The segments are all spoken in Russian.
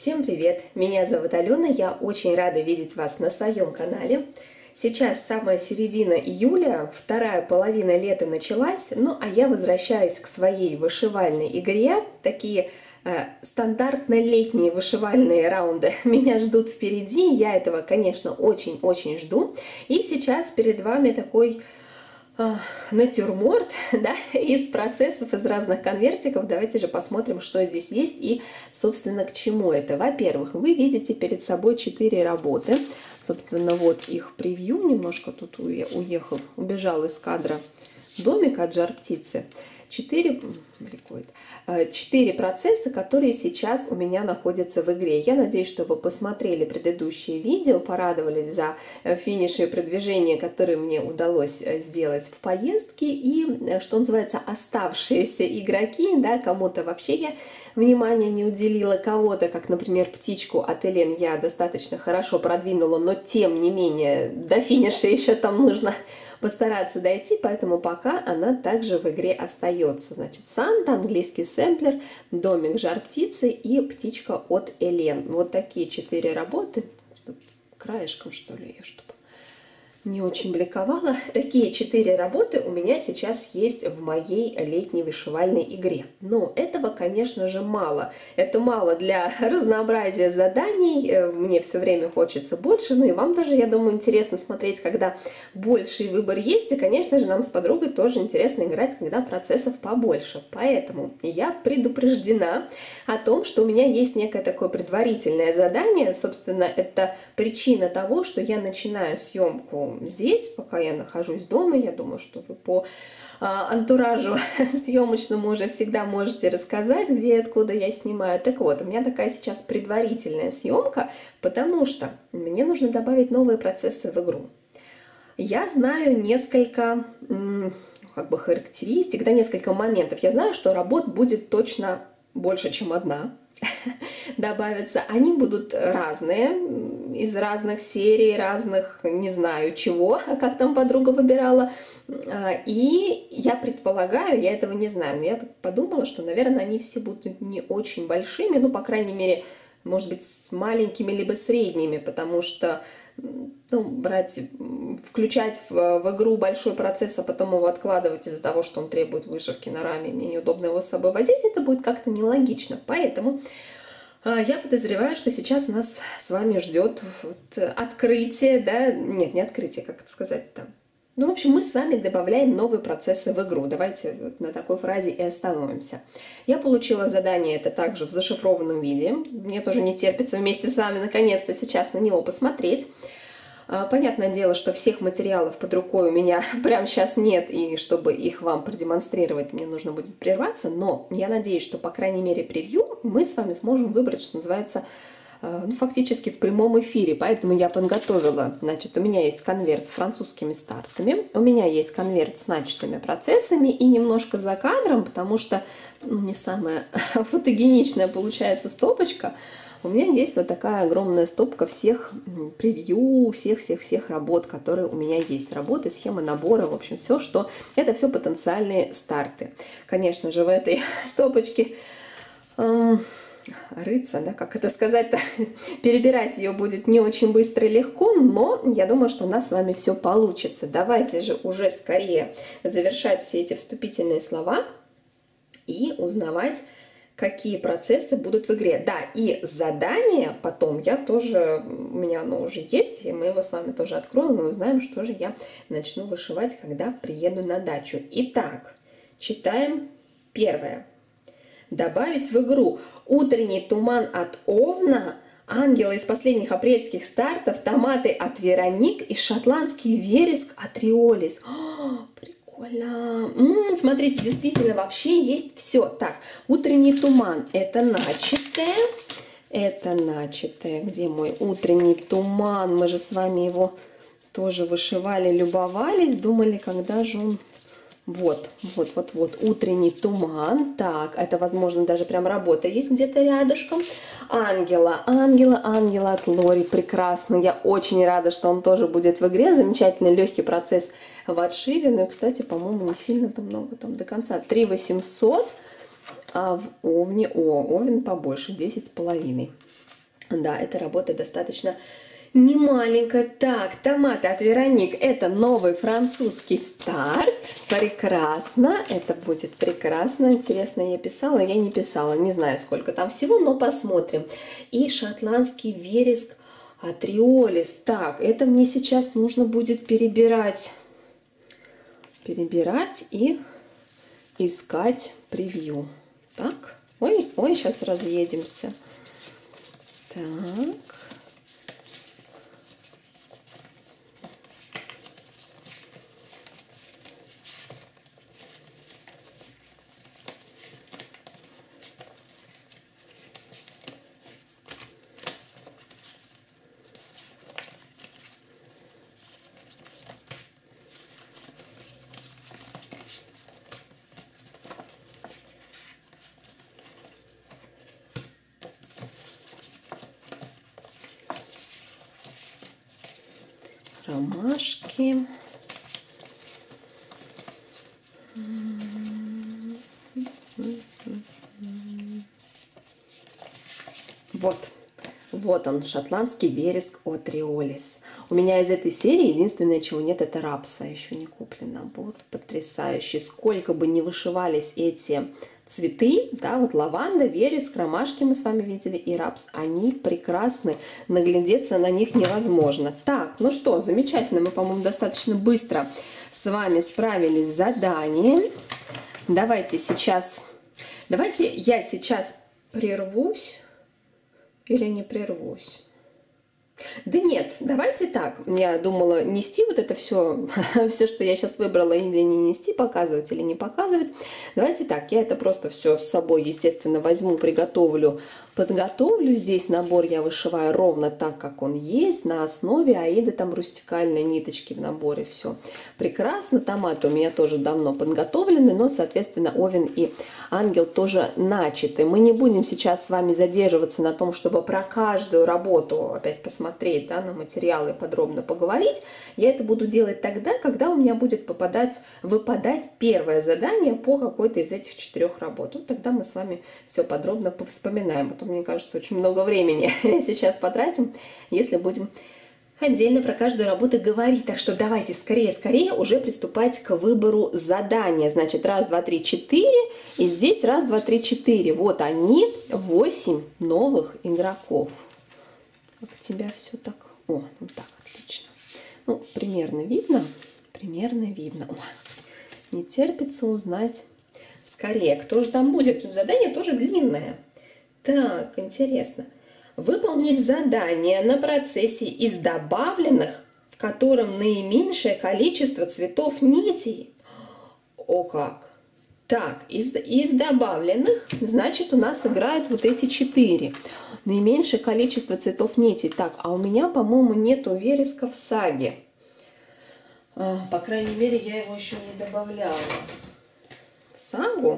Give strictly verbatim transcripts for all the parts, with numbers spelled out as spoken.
Всем привет! Меня зовут Алена, я очень рада видеть вас на своем канале. Сейчас самая середина июля, вторая половина лета началась, ну а я возвращаюсь к своей вышивальной игре. Такие э, стандартно-летние вышивальные раунды меня ждут впереди, я этого, конечно, очень-очень жду. И сейчас перед вами такой натюрморт, да, из процессов, из разных конвертиков. Давайте же посмотрим, что здесь есть и, собственно, к чему это. Во-первых, вы видите перед собой четыре работы. Собственно, вот их превью. Немножко тут уехал, убежал из кадра домик от жар-птицы. Четыре, четыре процесса, которые сейчас у меня находятся в игре. Я надеюсь, что вы посмотрели предыдущие видео, порадовались за финиши и продвижения, которые мне удалось сделать в поездке. И, что называется, оставшиеся игроки, да, кому-то вообще я внимания не уделила, кого-то, как, например, птичку от Элен, я достаточно хорошо продвинула, но тем не менее до финиша еще там нужно постараться дойти, поэтому пока она также в игре остается. Значит, Санта, английский сэмплер, домик жар-птицы и птичка от Элен. Вот такие четыре работы. Краешком, что ли, ее, чтобы не очень бликовала. Такие четыре работы у меня сейчас есть в моей летней вышивальной игре. Но этого, конечно же, мало. Это мало для разнообразия заданий. Мне все время хочется больше. Ну и вам тоже, я думаю, интересно смотреть, когда больший выбор есть. И, конечно же, нам с подругой тоже интересно играть, когда процессов побольше. Поэтому я предупреждена о том, что у меня есть некое такое предварительное задание. Собственно, это причина того, что я начинаю съемку здесь, пока я нахожусь дома. Я думаю, что вы по а, антуражу съемочному уже всегда можете рассказать, где и откуда я снимаю. Так вот, у меня такая сейчас предварительная съемка, потому что мне нужно добавить новые процессы в игру. Я знаю несколько как бы характеристик, да, несколько моментов. Я знаю, что работ будет точно больше, чем одна. Добавятся. Они будут разные, из разных серий, разных, не знаю чего, как там подруга выбирала. И я предполагаю, я этого не знаю, но я так подумала, что, наверное, они все будут не очень большими, ну, по крайней мере, может быть, с маленькими либо средними, потому что, ну, брать, включать в, в игру большой процесс, а потом его откладывать из-за того, что он требует вышивки на раме, мне неудобно его с собой возить, это будет как-то нелогично. Поэтому я подозреваю, что сейчас нас с вами ждет вот открытие, да, нет, не открытие, как это сказать там. Ну, в общем, мы с вами добавляем новые процессы в игру. Давайте вот на такой фразе и остановимся. Я получила задание это также в зашифрованном виде. Мне тоже не терпится вместе с вами наконец-то сейчас на него посмотреть. Понятное дело, что всех материалов под рукой у меня прямо сейчас нет, и чтобы их вам продемонстрировать, мне нужно будет прерваться, но я надеюсь, что, по крайней мере, превью мы с вами сможем выбрать, что называется, ну, фактически в прямом эфире, поэтому я подготовила, значит, у меня есть конверт с французскими стартами, у меня есть конверт с начатыми процессами и немножко за кадром, потому что, ну, не самая фотогеничная получается стопочка. У меня есть вот такая огромная стопка всех превью, всех-всех-всех работ, которые у меня есть. Работы, схемы набора, в общем, все, что... Это все потенциальные старты. Конечно же, в этой стопочке эм, рыться, да, как это сказать-то, перебирать ее будет не очень быстро и легко, но я думаю, что у нас с вами все получится. Давайте же уже скорее завершать все эти вступительные слова и узнавать, какие процессы будут в игре. Да, и задание потом я тоже, у меня оно уже есть, и мы его с вами тоже откроем и узнаем, что же я начну вышивать, когда приеду на дачу. Итак, читаем первое. Добавить в игру утренний туман от Овна, ангелы из последних апрельских стартов, томаты от Вероник и шотландский вереск от Риолис. О, прикольно! М-м, смотрите, действительно вообще есть все. Так, утренний туман, это начатое, это начатое. Где мой утренний туман? Мы же с вами его тоже вышивали, любовались, думали, когда же он... Вот, вот, вот, вот, утренний туман. Так, это, возможно, даже прям работа есть где-то рядышком. Ангела, ангела, ангела от Лори. Прекрасно. Я очень рада, что он тоже будет в игре. Замечательный легкий процесс в отшиве. Ну и, кстати, по-моему, не сильно-то много там до конца. три восемьсот. а в овне, о, овен побольше, десять с половиной. Да, эта работа достаточно не маленькая. Так, томаты от Вероник. Это новый французский старт. Прекрасно. Это будет прекрасно. Интересно, я писала, я не писала. Не знаю, сколько там всего, но посмотрим. И шотландский вереск от Риолис. Так, это мне сейчас нужно будет перебирать. Перебирать и искать превью. Так. Ой, ой, сейчас разъедемся. Так. Ромашки. Вот, вот он, шотландский вереск от Риолис. У меня из этой серии единственное, чего нет, это рапса. Еще не куплен набор. Потрясающий. Сколько бы ни вышивались эти цветы, да, вот лаванда, вереск, ромашки мы с вами видели и рапс, они прекрасны, наглядеться на них невозможно. Так, ну что, замечательно, мы, по-моему, достаточно быстро с вами справились с заданием. Давайте сейчас, давайте я сейчас прервусь или не прервусь. Да нет, давайте так. Я думала нести вот это все, все, что я сейчас выбрала, или не нести, показывать или не показывать. Давайте так, я это просто все с собой, естественно, возьму, приготовлю, подготовлю. Здесь набор я вышиваю ровно так, как он есть, на основе Аиды, там рустикальные ниточки в наборе, все прекрасно. Томаты у меня тоже давно подготовлены, но, соответственно, Овен и Ангел тоже начаты. Мы не будем сейчас с вами задерживаться на том, чтобы про каждую работу опять посмотреть, да, на материалы и подробно поговорить. Я это буду делать тогда, когда у меня будет попадать, выпадать первое задание по какой-то из этих четырех работ. Вот тогда мы с вами все подробно повспоминаем. А то, мне кажется, очень много времени сейчас потратим, если будем отдельно про каждую работу говорить. Так что давайте скорее-скорее уже приступать к выбору задания. Значит, раз, два, три, четыре. И здесь раз, два, три, четыре. Вот они, восемь новых игроков. Как тебя все так... О, вот так, отлично. Ну, примерно видно. Примерно видно. О, не терпится узнать скорее, кто же там будет. Задание тоже длинное. Так, интересно. Выполнить задание на процессе из добавленных, в котором наименьшее количество цветов нитей. О как! Так, из, из добавленных, значит, у нас играют вот эти четыре. Наименьшее количество цветов нитей. Так, а у меня, по-моему, нету вереска в саге. А, по крайней мере, я его еще не добавляла. В сагу.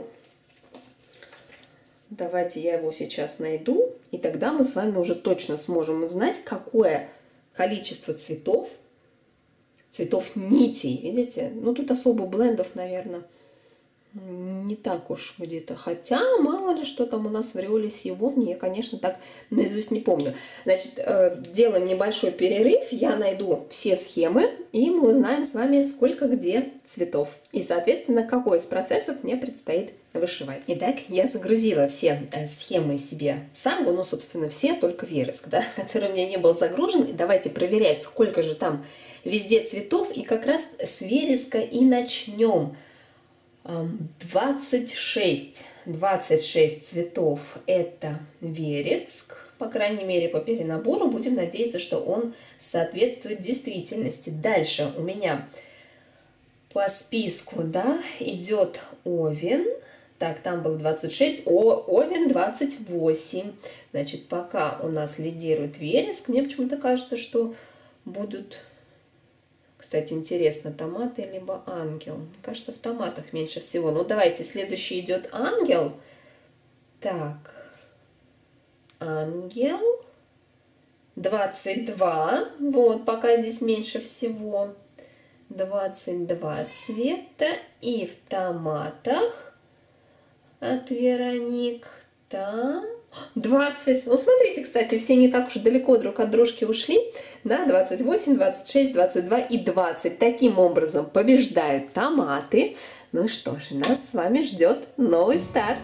Давайте я его сейчас найду, и тогда мы с вами уже точно сможем узнать, какое количество цветов, цветов нитей, видите? Ну, тут особо блендов, наверное, не так уж где-то. Хотя, мало ли, что там у нас в Риолисе и в Овне, я, конечно, так наизусть не помню. Значит, делаем небольшой перерыв, я найду все схемы, и мы узнаем с вами, сколько где цветов. И, соответственно, какой из процессов мне предстоит вышивать. Итак, я загрузила все схемы себе в сагу, ну, собственно, все, только вереск, да, который у меня не был загружен. И давайте проверять, сколько же там везде цветов, и как раз с вереска и начнем. двадцать шесть, двадцать шесть цветов это вереск, по крайней мере по перенабору, будем надеяться, что он соответствует действительности. Дальше у меня по списку, да, идет Овен, так, там был двадцать шесть, о, Овен двадцать восемь, значит, пока у нас лидирует вереск, мне почему-то кажется, что будут... Кстати, интересно, томаты либо ангел. Мне кажется, в томатах меньше всего. Ну, давайте, следующий идет ангел. Так, ангел. двадцать два. Вот, пока здесь меньше всего. двадцать два цвета. И в томатах от Вероник. Там двадцать. Ну, смотрите, кстати, все не так уж далеко друг от дружки ушли. Да, двадцать восемь, двадцать шесть, двадцать два и двадцать. Таким образом побеждают томаты. Ну что же, нас с вами ждет новый старт.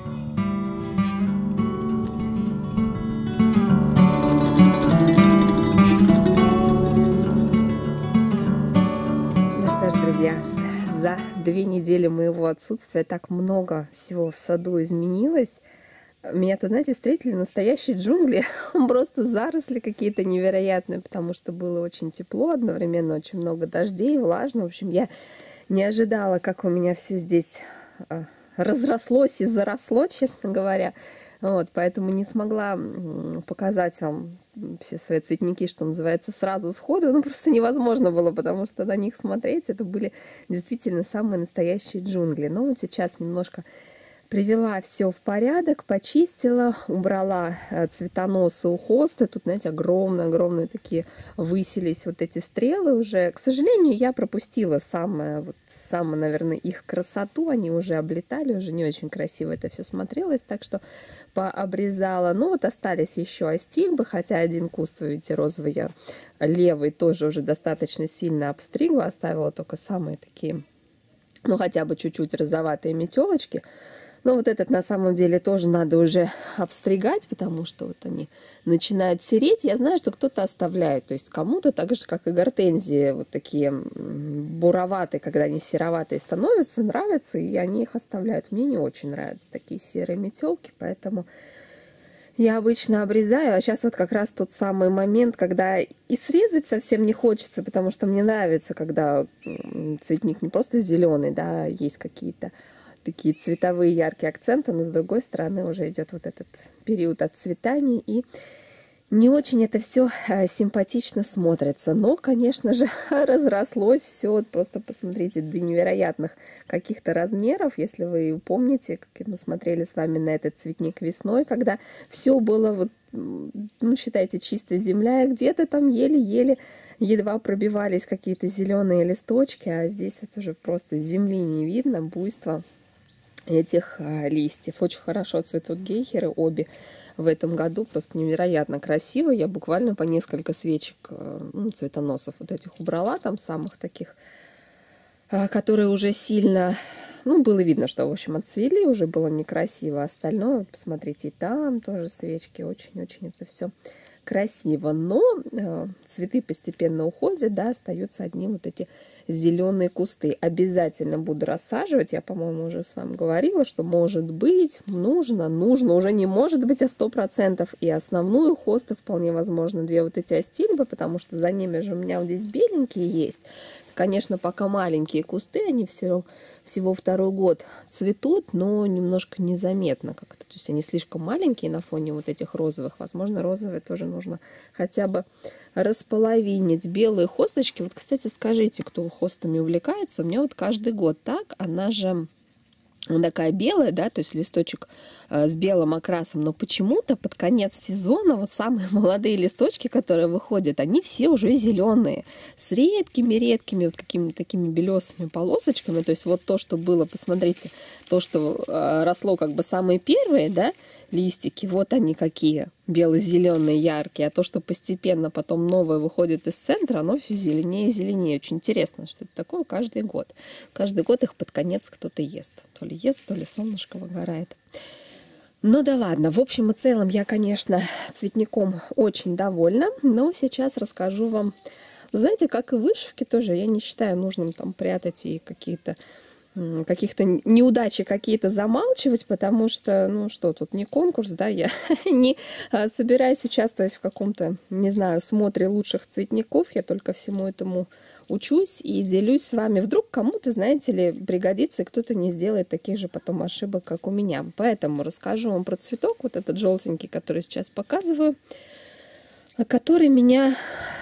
Ну что ж, друзья, за две недели моего отсутствия так много всего в саду изменилось. Меня тут, знаете, встретили настоящие джунгли, просто заросли какие-то невероятные, потому что было очень тепло, одновременно очень много дождей, влажно. В общем, я не ожидала, как у меня все здесь разрослось и заросло, честно говоря. Вот, поэтому не смогла показать вам все свои цветники, что называется, сразу сходу. Ну, просто невозможно было, потому что на них смотреть, это были действительно самые настоящие джунгли. Но вот сейчас немножко привела все в порядок, почистила, убрала цветоносы у хоста. Тут, знаете, огромные-огромные такие высились вот эти стрелы уже. К сожалению, я пропустила самое, вот, самое, наверное, их красоту. Они уже облетали, уже не очень красиво это все смотрелось, так что пообрезала. Но вот остались еще астильбы, хотя один куст, вы видите, розовый я левый тоже уже достаточно сильно обстригла, оставила только самые такие, ну, хотя бы чуть-чуть розоватые метелочки. Но вот этот на самом деле тоже надо уже обстригать, потому что вот они начинают сереть. Я знаю, что кто-то оставляет, то есть кому-то так же, как и гортензии, вот такие буроватые, когда они сероватые становятся, нравятся, и они их оставляют. Мне не очень нравятся такие серые метелки, поэтому я обычно обрезаю. А сейчас вот как раз тот самый момент, когда и срезать совсем не хочется, потому что мне нравится, когда цветник не просто зеленый, да, есть какие-то такие цветовые яркие акценты, но с другой стороны уже идет вот этот период отцветания, и не очень это все симпатично смотрится. Но, конечно же, разрослось все. Вот просто посмотрите, до невероятных каких-то размеров. Если вы помните, как мы смотрели с вами на этот цветник весной, когда все было, вот, ну, считайте, чистая земля, и где-то там еле-еле едва пробивались какие-то зеленые листочки, а здесь вот уже просто земли не видно, буйство этих а, листьев. Очень хорошо цветут гейхеры обе в этом году, просто невероятно красиво. Я буквально по несколько свечек, ну, цветоносов вот этих убрала, там самых таких, а, которые уже сильно, ну, было видно, что, в общем, отцвели, уже было некрасиво. Остальное, вот посмотрите, и там тоже свечки, очень-очень это все красиво, но э, цветы постепенно уходят, да, остаются одни вот эти зеленые кусты. Обязательно буду рассаживать. Я, по-моему, уже с вами говорила, что может быть, нужно, нужно, уже не может быть, а сто процентов. И основную хосту вполне возможно две вот эти астильбы, потому что за ними же у меня вот здесь беленькие есть. Конечно, пока маленькие кусты, они все, всего второй год цветут, но немножко незаметно как-то. То есть они слишком маленькие на фоне вот этих розовых. Возможно, розовые тоже нужно хотя бы располовинить. Белые хосточки, вот, кстати, скажите, кто хостами увлекается, у меня вот каждый год так, она же вот такая белая, да, то есть листочек э, с белым окрасом, но почему-то под конец сезона вот самые молодые листочки, которые выходят, они все уже зеленые, с редкими-редкими вот какими-то такими белесыми полосочками, то есть вот то, что было, посмотрите, то, что э, росло как бы самые первые, да, листики, вот они какие, бело-зеленые, яркие, а то, что постепенно потом новое выходит из центра, оно все зеленее и зеленее. Очень интересно, что это такое каждый год. Каждый год их под конец кто-то ест. То ли ест, то ли солнышко выгорает. Ну да ладно, в общем и целом я, конечно, цветником очень довольна, но сейчас расскажу вам, ну, знаете, как и вышивки тоже, я не считаю нужным там прятать и какие-то каких-то неудачи какие-то замалчивать, потому что, ну что, тут не конкурс, да, я не собираюсь участвовать в каком-то, не знаю, смотре лучших цветников, я только всему этому учусь и делюсь с вами. Вдруг кому-то, знаете ли, пригодится, и кто-то не сделает таких же потом ошибок, как у меня. Поэтому расскажу вам про цветок, вот этот желтенький, который сейчас показываю, который меня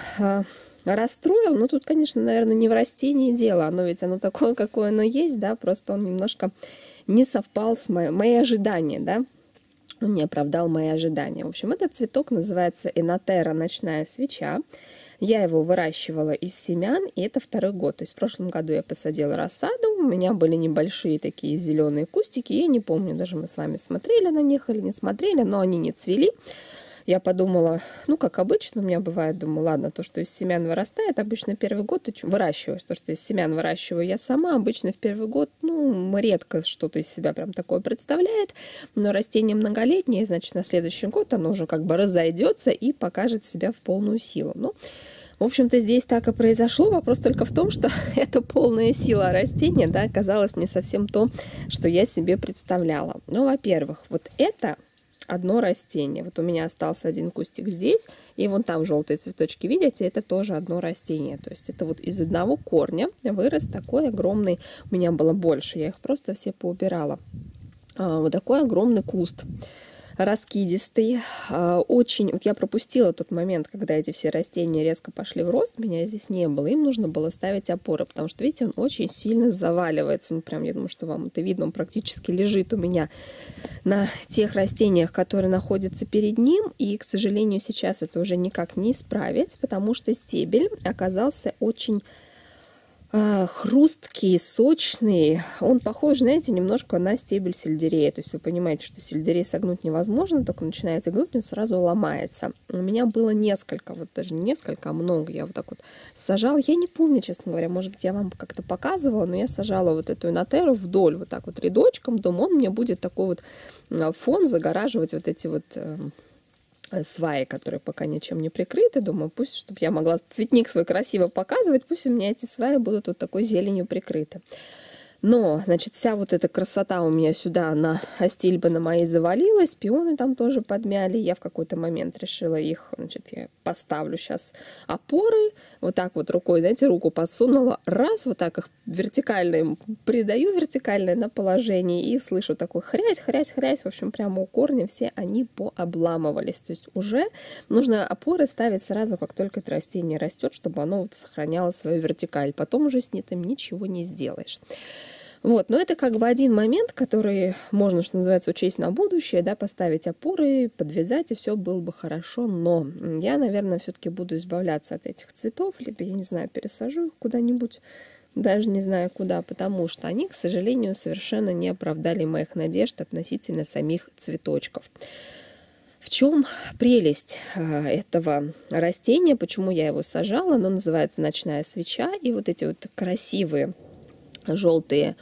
расстроил. Ну, тут, конечно, наверное, не в растении дело. Оно ведь оно такое, какое оно есть, да, просто он немножко не совпал с моей, мои ожидания, да. Он не оправдал мои ожидания. В общем, этот цветок называется Энотера ночная свеча. Я его выращивала из семян, и это второй год. То есть в прошлом году я посадила рассаду, у меня были небольшие такие зеленые кустики, я не помню, даже мы с вами смотрели на них или не смотрели, но они не цвели. Я подумала, ну, как обычно у меня бывает, думаю, ладно, то, что из семян вырастает, обычно первый год выращиваешь, то, что из семян выращиваю я сама, обычно в первый год, ну, редко что-то из себя прям такое представляет, но растение многолетнее, значит, на следующий год оно уже как бы разойдется и покажет себя в полную силу. Ну, в общем-то, здесь так и произошло. Вопрос только в том, что эта полная сила растения, да, оказалась не совсем то, что я себе представляла. Ну, во-первых, вот это одно растение. Вот у меня остался один кустик здесь, и вон там желтые цветочки, видите, это тоже одно растение. То есть это вот из одного корня вырос такой огромный, у меня было больше, я их просто все поубирала. А, вот такой огромный куст. Раскидистый, очень, вот я пропустила тот момент, когда эти все растения резко пошли в рост, меня здесь не было, им нужно было ставить опоры, потому что, видите, он очень сильно заваливается, ну, прям, я думаю, что вам это видно, он практически лежит у меня на тех растениях, которые находятся перед ним, и, к сожалению, сейчас это уже никак не исправить, потому что стебель оказался очень хрусткий, сочный. Он похож, знаете, немножко на стебель сельдерея. То есть вы понимаете, что сельдерей согнуть невозможно, только начинаете гнуть, он сразу ломается. У меня было несколько, вот даже не несколько, а много. Я вот так вот сажала. Я не помню, честно говоря, может быть, я вам как-то показывала, но я сажала вот эту инотеру вдоль, вот так вот рядочком. Думаю, он мне будет такой вот фон загораживать вот эти вот сваи, которые пока ничем не прикрыты. Думаю, пусть, чтобы я могла цветник свой красиво показывать, пусть у меня эти сваи будут вот такой зеленью прикрыты. Но, значит, вся вот эта красота у меня сюда на астильбы на мои завалилась, пионы там тоже подмяли. Я в какой-то момент решила их, значит, я поставлю сейчас опоры, вот так вот рукой, знаете, руку подсунула, раз, вот так их вертикально им придаю, вертикальное на положение, и слышу такой хрясь, хрясь, хрясь, в общем, прямо у корня все они пообламывались. То есть уже нужно опоры ставить сразу, как только это растение растет, чтобы оно вот сохраняло свою вертикаль. Потом уже с ним ничего не сделаешь. Вот, но это как бы один момент, который можно, что называется, учесть на будущее, да, поставить опоры, подвязать, и все было бы хорошо. Но я, наверное, все-таки буду избавляться от этих цветов, либо, я не знаю, пересажу их куда-нибудь, даже не знаю куда, потому что они, к сожалению, совершенно не оправдали моих надежд относительно самих цветочков. В чем прелесть этого растения, почему я его сажала? Оно называется «Ночная свеча», и вот эти вот красивые желтые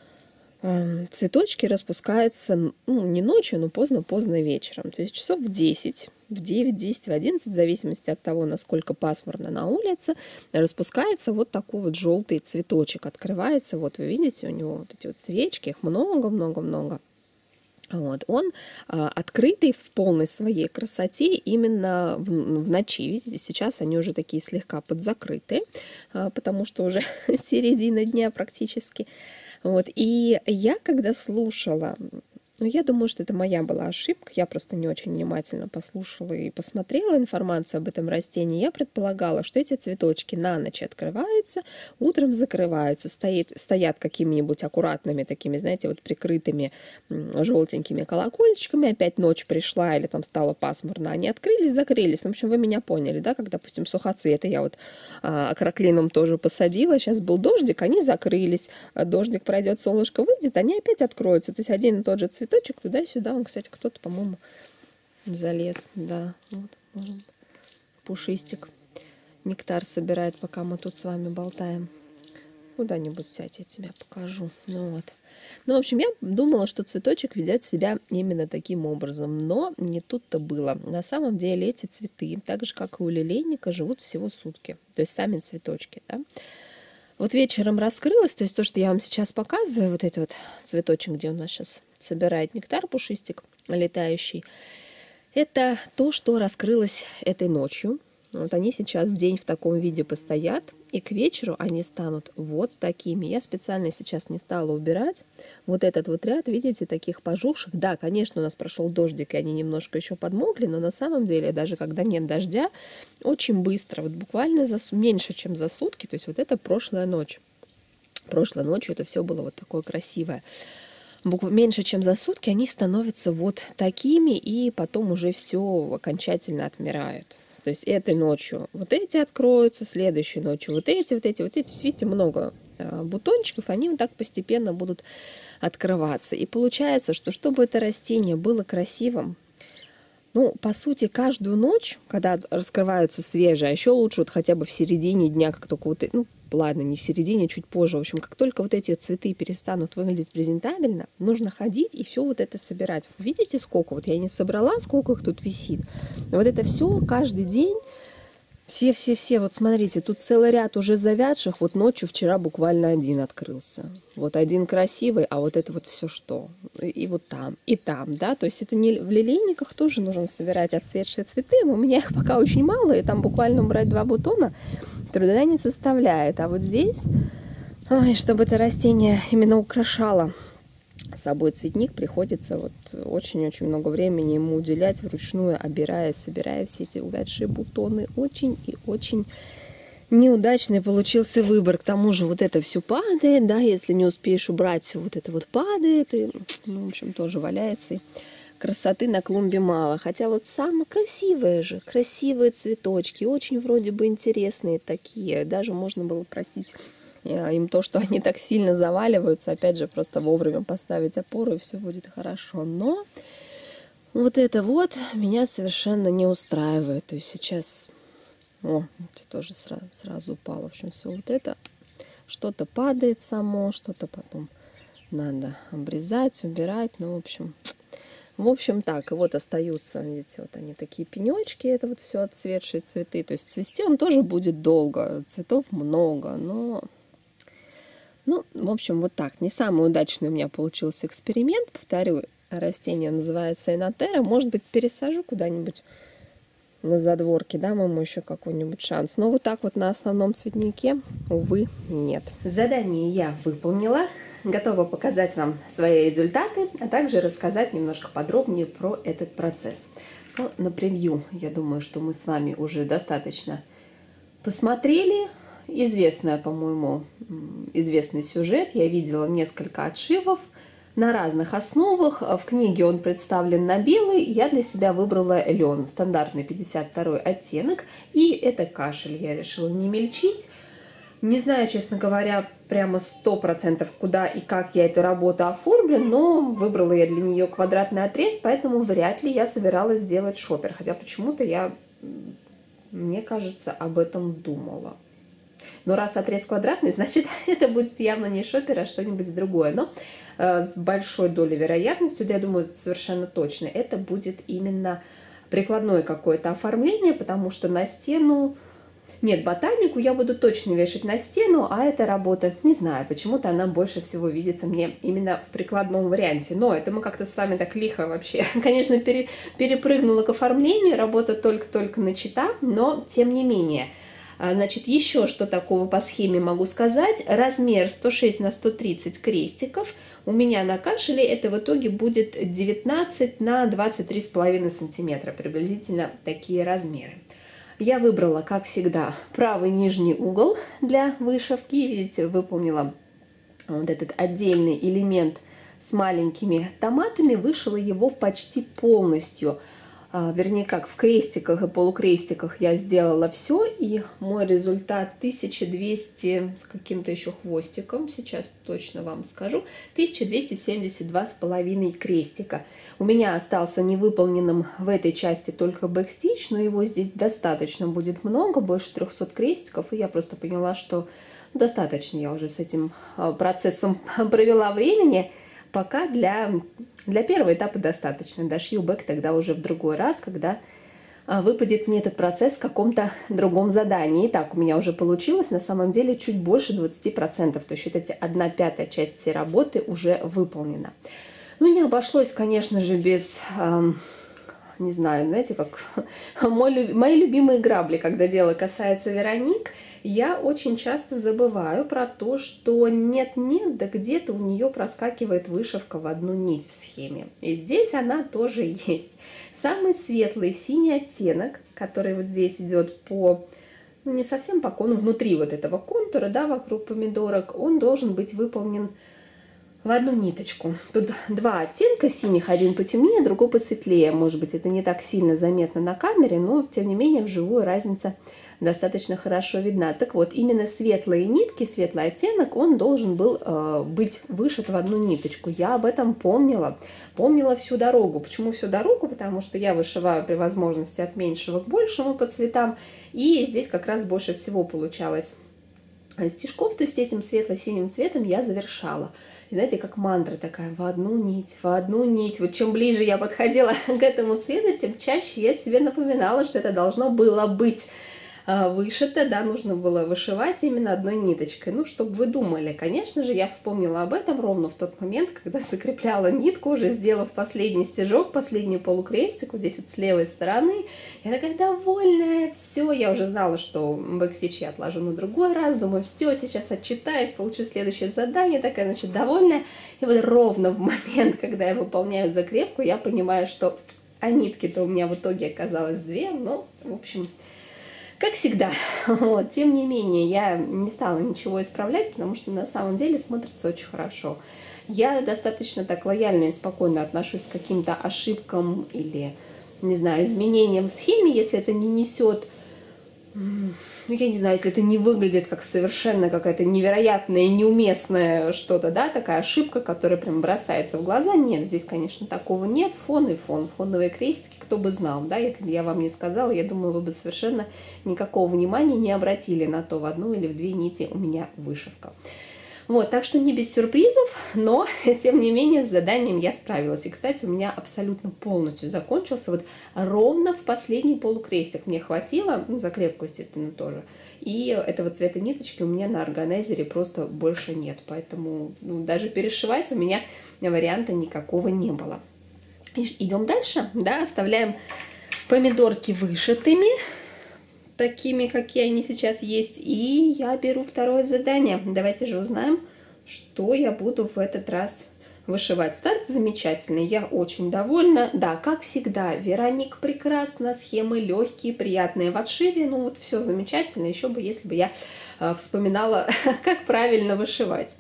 э, цветочки распускаются, ну, не ночью, но поздно-поздно вечером. То есть часов в десять, в девять, десять, в одиннадцать, в зависимости от того, насколько пасмурно на улице, распускается вот такой вот желтый цветочек. Открывается, вот вы видите, у него вот эти вот свечки, их много-много-много. Вот. Он а, открытый в полной своей красоте именно в, в ночи. Видите, сейчас они уже такие слегка подзакрыты, а, потому что уже середина дня практически. Вот. И я, когда слушала, ну, я думаю, что это моя была ошибка, я просто не очень внимательно послушала и посмотрела информацию об этом растении, я предполагала, что эти цветочки на ночь открываются, утром закрываются, стоит, стоят какими-нибудь аккуратными такими, знаете, вот прикрытыми желтенькими колокольчиками, опять ночь пришла или там стало пасмурно, они открылись, закрылись. Ну, в общем, вы меня поняли, да, как, допустим, сухоцветы я вот а, акраклином тоже посадила, сейчас был дождик, они закрылись, дождик пройдет, солнышко выйдет, они опять откроются, то есть один и тот же цвет цветочек туда-сюда. Он, кстати, кто-то, по-моему, залез. Да, вот, может, пушистик. Нектар собирает, пока мы тут с вами болтаем. Куда-нибудь сядь, я тебе покажу. Ну вот. Ну, в общем, я думала, что цветочек ведет себя именно таким образом. Но не тут-то было. На самом деле эти цветы, так же, как и у лилейника, живут всего сутки. То есть сами цветочки, да. Вот вечером раскрылось, то есть то, что я вам сейчас показываю, вот этот вот цветочек, где у нас сейчас собирает нектар пушистик летающий, это то, что раскрылось этой ночью. Вот они сейчас день в таком виде постоят, и к вечеру они станут вот такими. Я специально сейчас не стала убирать вот этот вот ряд, видите, таких пожухших. Да, конечно, у нас прошел дождик, и они немножко еще подмокли, но на самом деле, даже когда нет дождя, очень быстро, вот буквально за, меньше, чем за сутки, то есть вот это прошлая ночь. Прошлой ночью это все было вот такое красивое. Меньше, чем за сутки они становятся вот такими, и потом уже все окончательно отмирают. То есть этой ночью вот эти откроются, следующей ночью вот эти, вот эти, вот эти. То есть, видите, много бутончиков, они вот так постепенно будут открываться. И получается, что чтобы это растение было красивым, ну, по сути, каждую ночь, когда раскрываются свежие, а еще лучше вот хотя бы в середине дня, как только вот, ну, ладно, не в середине, чуть позже, в общем, как только вот эти цветы перестанут выглядеть презентабельно, нужно ходить и все вот это собирать. Видите, сколько? Вот я не собрала, сколько их тут висит. Вот это все каждый день. Все-все-все, вот смотрите, тут целый ряд уже завядших, вот ночью вчера буквально один открылся. Вот один красивый, а вот это вот все что? И вот там, и там, да, то есть это не в лилейниках тоже нужно собирать отцветшие цветы, но у меня их пока очень мало, и там буквально убрать два бутона труда не составляет. А вот здесь, ой, чтобы это растение именно украшало собой цветник, приходится вот очень-очень много времени ему уделять вручную, обирая, собирая все эти увядшие бутоны. Очень и очень неудачный получился выбор. К тому же вот это все падает, да, если не успеешь убрать, все вот это вот падает, и, ну, в общем, тоже валяется. И красоты на клумбе мало. Хотя вот самые красивые же, красивые цветочки, очень вроде бы интересные такие. Даже можно было простить им то, что они так сильно заваливаются. Опять же, просто вовремя поставить опору, и все будет хорошо. Но вот это вот меня совершенно не устраивает. То есть сейчас... О, это тоже сразу, сразу упало. В общем, все вот это. Что-то падает само, что-то потом надо обрезать, убирать. Ну, в общем... В общем, так, и вот остаются, видите, вот они такие пенечки, это вот все отцветшие цветы. То есть цвести он тоже будет долго, цветов много, но... Ну, в общем, вот так. Не самый удачный у меня получился эксперимент. Повторю, растение называется Энотера. Может быть, пересажу куда-нибудь на задворке, дам ему еще какой-нибудь шанс. Но вот так вот на основном цветнике, увы, нет. Задание я выполнила. Готова показать вам свои результаты, а также рассказать немножко подробнее про этот процесс. Ну, на превью, я думаю, что мы с вами уже достаточно посмотрели. Известная, по-моему, известный сюжет. Я видела несколько отшивов на разных основах. В книге он представлен на белый. Я для себя выбрала лен, стандартный пятьдесят второй оттенок. И это кашель. Я решила не мельчить. Не знаю, честно говоря, прямо сто процентов куда и как я эту работу оформлю, но выбрала я для нее квадратный отрез, поэтому вряд ли я собиралась сделать шопер. Хотя почему-то я, мне кажется, об этом думала. Но раз отрез квадратный, значит, это будет явно не шопер, а что-нибудь другое. Но э, с большой долей вероятности, да, я думаю, совершенно точно, это будет именно прикладное какое-то оформление, потому что на стену... Нет, ботанику я буду точно вешать на стену, а эта работа, не знаю, почему-то она больше всего видится мне именно в прикладном варианте. Но это мы как-то с вами так лихо вообще, конечно, пере, перепрыгнула к оформлению, работа только-только начата, но тем не менее... Значит, еще что такого по схеме могу сказать. Размер сто шесть на сто тридцать крестиков. У меня на кашеле это в итоге будет девятнадцать на двадцать три с половиной сантиметра. Приблизительно такие размеры. Я выбрала, как всегда, правый нижний угол для вышивки. Видите, выполнила вот этот отдельный элемент с маленькими томатами. Вышила его почти полностью. Вернее, как в крестиках и полукрестиках я сделала все, и мой результат тысяча двести с каким-то еще хвостиком, сейчас точно вам скажу, тысяча двести семьдесят два с половиной крестика. У меня остался невыполненным в этой части только бэкстич, но его здесь достаточно будет много, больше трехсот крестиков, и я просто поняла, что достаточно я уже с этим процессом провела времени. Пока для, для первого этапа достаточно. Дошью бэк тогда уже в другой раз, когда а, выпадет мне этот процесс в каком-то другом задании. Итак, у меня уже получилось на самом деле чуть больше двадцати процентов. То есть, считайте, одна пятая часть всей работы уже выполнена. Ну, не обошлось, конечно же, без... Эм, не знаю, знаете, как мой, мои любимые грабли, когда дело касается Вероник. Я очень часто забываю про то, что нет-нет, да где-то у нее проскакивает вышивка в одну нить в схеме. И здесь она тоже есть. Самый светлый синий оттенок, который вот здесь идет по, ну не совсем по кону, внутри вот этого контура, да, вокруг помидорок, он должен быть выполнен в одну ниточку. Тут два оттенка синих, один потемнее, другой посветлее. Может быть, это не так сильно заметно на камере, но, тем не менее, вживую разница достаточно хорошо видна. Так вот, именно светлые нитки, светлый оттенок, он должен был э, быть вышит в одну ниточку. Я об этом помнила. Помнила всю дорогу. Почему всю дорогу? Потому что я вышиваю при возможности от меньшего к большему по цветам. И здесь как раз больше всего получалось стежков, то есть этим светло-синим цветом я завершала. И знаете, как мантра такая, в одну нить, в одну нить. Вот чем ближе я подходила к этому цвету, тем чаще я себе напоминала, что это должно было быть вышито, да, нужно было вышивать именно одной ниточкой. Ну, чтобы вы думали, конечно же, я вспомнила об этом ровно в тот момент, когда закрепляла нитку, уже сделав последний стежок, последний полукрестик, вот здесь вот с левой стороны. Я такая довольная, все, я уже знала, что бэкстич я отложу на другой раз, думаю, все, сейчас отчитаюсь, получу следующее задание, такая, значит, довольная. И вот ровно в момент, когда я выполняю закрепку, я понимаю, что а нитки-то у меня в итоге оказалось две, но, в общем... Как всегда, вот, тем не менее, я не стала ничего исправлять, потому что на самом деле смотрится очень хорошо. Я достаточно так лояльно и спокойно отношусь к каким-то ошибкам или, не знаю, изменениям в схеме, если это не несет, ну, я не знаю, если это не выглядит как совершенно какая-то невероятная и неуместная что-то, да, такая ошибка, которая прям бросается в глаза. Нет, здесь, конечно, такого нет. Фон и фон, фоновые крестики, кто бы знал, да, если бы я вам не сказала, я думаю, вы бы совершенно никакого внимания не обратили на то, в одну или в две нити у меня вышивка. Вот, так что не без сюрпризов, но, тем не менее, с заданием я справилась. И, кстати, у меня абсолютно полностью закончился вот ровно в последний полукрестик. Мне хватило, ну, закрепку, естественно, тоже. И этого цвета ниточки у меня на органайзере просто больше нет. Поэтому, ну, даже перешивать у меня варианта никакого не было. И идем дальше, да, оставляем помидорки вышитыми, такими, какие они сейчас есть. И я беру второе задание. Давайте же узнаем, что я буду в этот раз вышивать. Старт замечательный, я очень довольна. Да, как всегда, Вероник прекрасно, схемы легкие, приятные в отшиве. Ну вот все замечательно, еще бы, если бы я э, вспоминала, как правильно вышивать.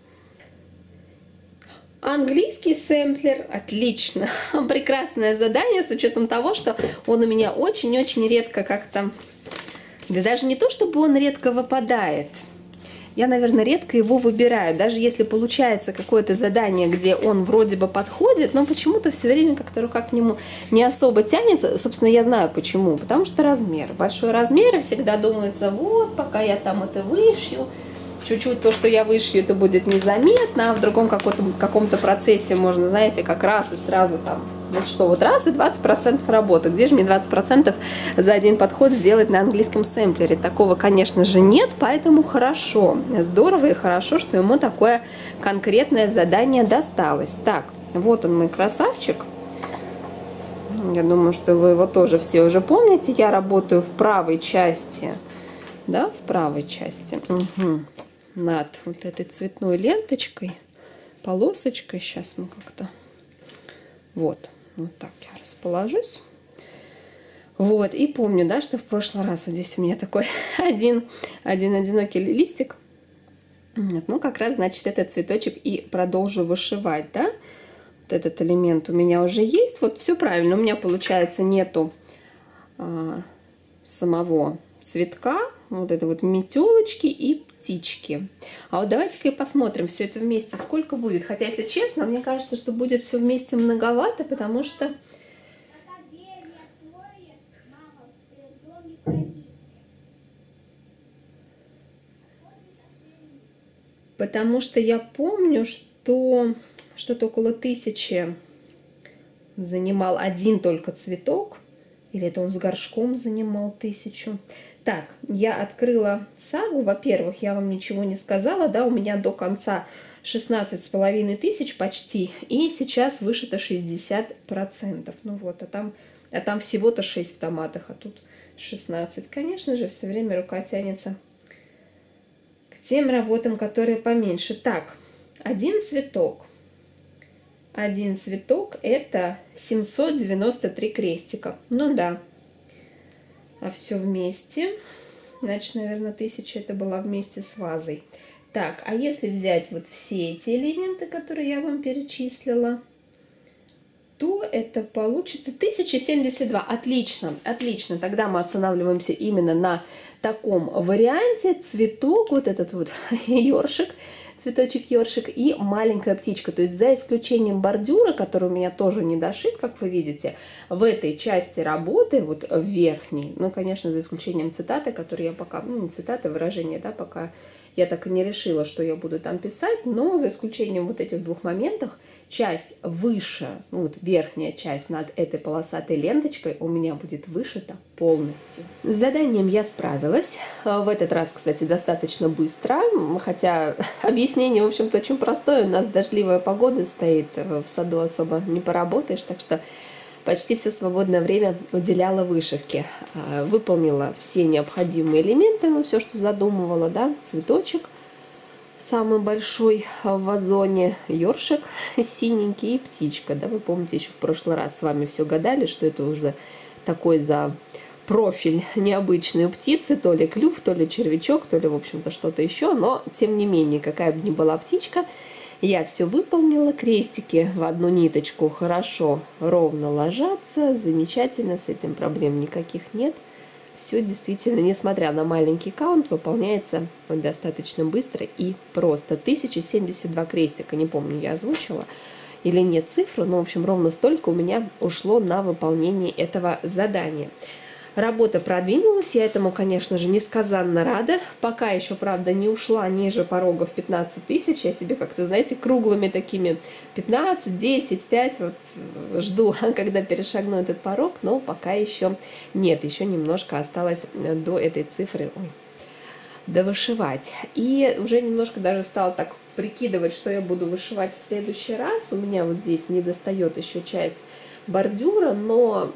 Английский сэмплер, отлично, прекрасное задание, с учетом того, что он у меня очень-очень редко как-то... Да даже не то, чтобы он редко выпадает. Я, наверное, редко его выбираю. Даже если получается какое-то задание, где он вроде бы подходит, но почему-то все время как-то рука к нему не особо тянется. Собственно, я знаю почему. Потому что размер. Большой размер, и всегда думается, вот, пока я там это вышью, чуть-чуть то, что я вышью, это будет незаметно, а в другом каком-то процессе можно, знаете, как раз и сразу там, вот что, вот раз и двадцать процентов работы. Где же мне двадцать процентов за один подход сделать на английском сэмплере? Такого, конечно же, нет, поэтому хорошо, здорово и хорошо, что ему такое конкретное задание досталось. Так, вот он мой красавчик. Я думаю, что вы его тоже все уже помните. Я работаю в правой части, да, в правой части. Угу. Над вот этой цветной ленточкой, полосочкой. Сейчас мы как-то... Вот, вот так я расположусь. Вот, и помню, да, что в прошлый раз вот здесь у меня такой один, один одинокий листик. Ну, как раз, значит, этот цветочек и продолжу вышивать, да. Вот этот элемент у меня уже есть. Вот все правильно, у меня, получается, нету а, самого цветка, вот это вот метелочки и птички. А вот давайте-ка и посмотрим все это вместе, сколько будет. Хотя, если честно, мне кажется, что будет все вместе многовато, потому что... Потому что я помню, что что-то около тысячи занимал один только цветок. Или это он с горшком занимал тысячу. Так, я открыла сагу. Во-первых, я вам ничего не сказала, да, у меня до конца шестнадцать с половиной тысяч почти, и сейчас вышито шестьдесят процентов. Ну вот, а там, а там всего-то шесть в томатах, а тут шестнадцать. Конечно же, все время рука тянется к тем работам, которые поменьше. Так, один цветок. Один цветок это семьсот девяносто три крестика. Ну да. А все вместе, значит, наверное, тысяча это была вместе с вазой. Так, а если взять вот все эти элементы, которые я вам перечислила, то это получится тысяча семьдесят два. Отлично, отлично. Тогда мы останавливаемся именно на таком варианте. Цветок, вот этот вот ёршик, цветочек ёршик и маленькая птичка. То есть за исключением бордюра, который у меня тоже не дошит, как вы видите, в этой части работы, вот в верхней, ну, конечно, за исключением цитаты, которые я пока, ну, не цитаты, выражения, да, пока я так и не решила, что я буду там писать, но за исключением вот этих двух моментов, часть выше, ну вот верхняя часть над этой полосатой ленточкой у меня будет вышита полностью. С заданием я справилась. В этот раз, кстати, достаточно быстро, хотя объяснение, в общем-то, очень простое. У нас дождливая погода стоит, в саду особо не поработаешь, так что почти все свободное время уделяла вышивке. Выполнила все необходимые элементы, ну все, что задумывала, да, цветочек, самый большой в вазоне, ёршик синенький и птичка. Да, вы помните, еще в прошлый раз с вами все гадали, что это уже такой за профиль необычной птицы, то ли клюв, то ли червячок, то ли, в общем-то, что-то еще. Но, тем не менее, какая бы ни была птичка, я все выполнила. Крестики в одну ниточку хорошо, ровно ложатся. Замечательно, с этим проблем никаких нет. Все действительно, несмотря на маленький каунт, выполняется достаточно быстро и просто. тысяча семьдесят два крестика, не помню, я озвучила или нет цифру, но, в общем, ровно столько у меня ушло на выполнение этого задания. Работа продвинулась, я этому, конечно же, несказанно рада. Пока еще, правда, не ушла ниже порога в пятнадцать тысяч. Я себе как-то, знаете, круглыми такими пятнадцать, десять, пять вот жду, когда перешагну этот порог, но пока еще нет. Еще немножко осталось до этой цифры, ой, довышивать. И уже немножко даже стала так прикидывать, что я буду вышивать в следующий раз. У меня вот здесь не достает еще часть бордюра, но...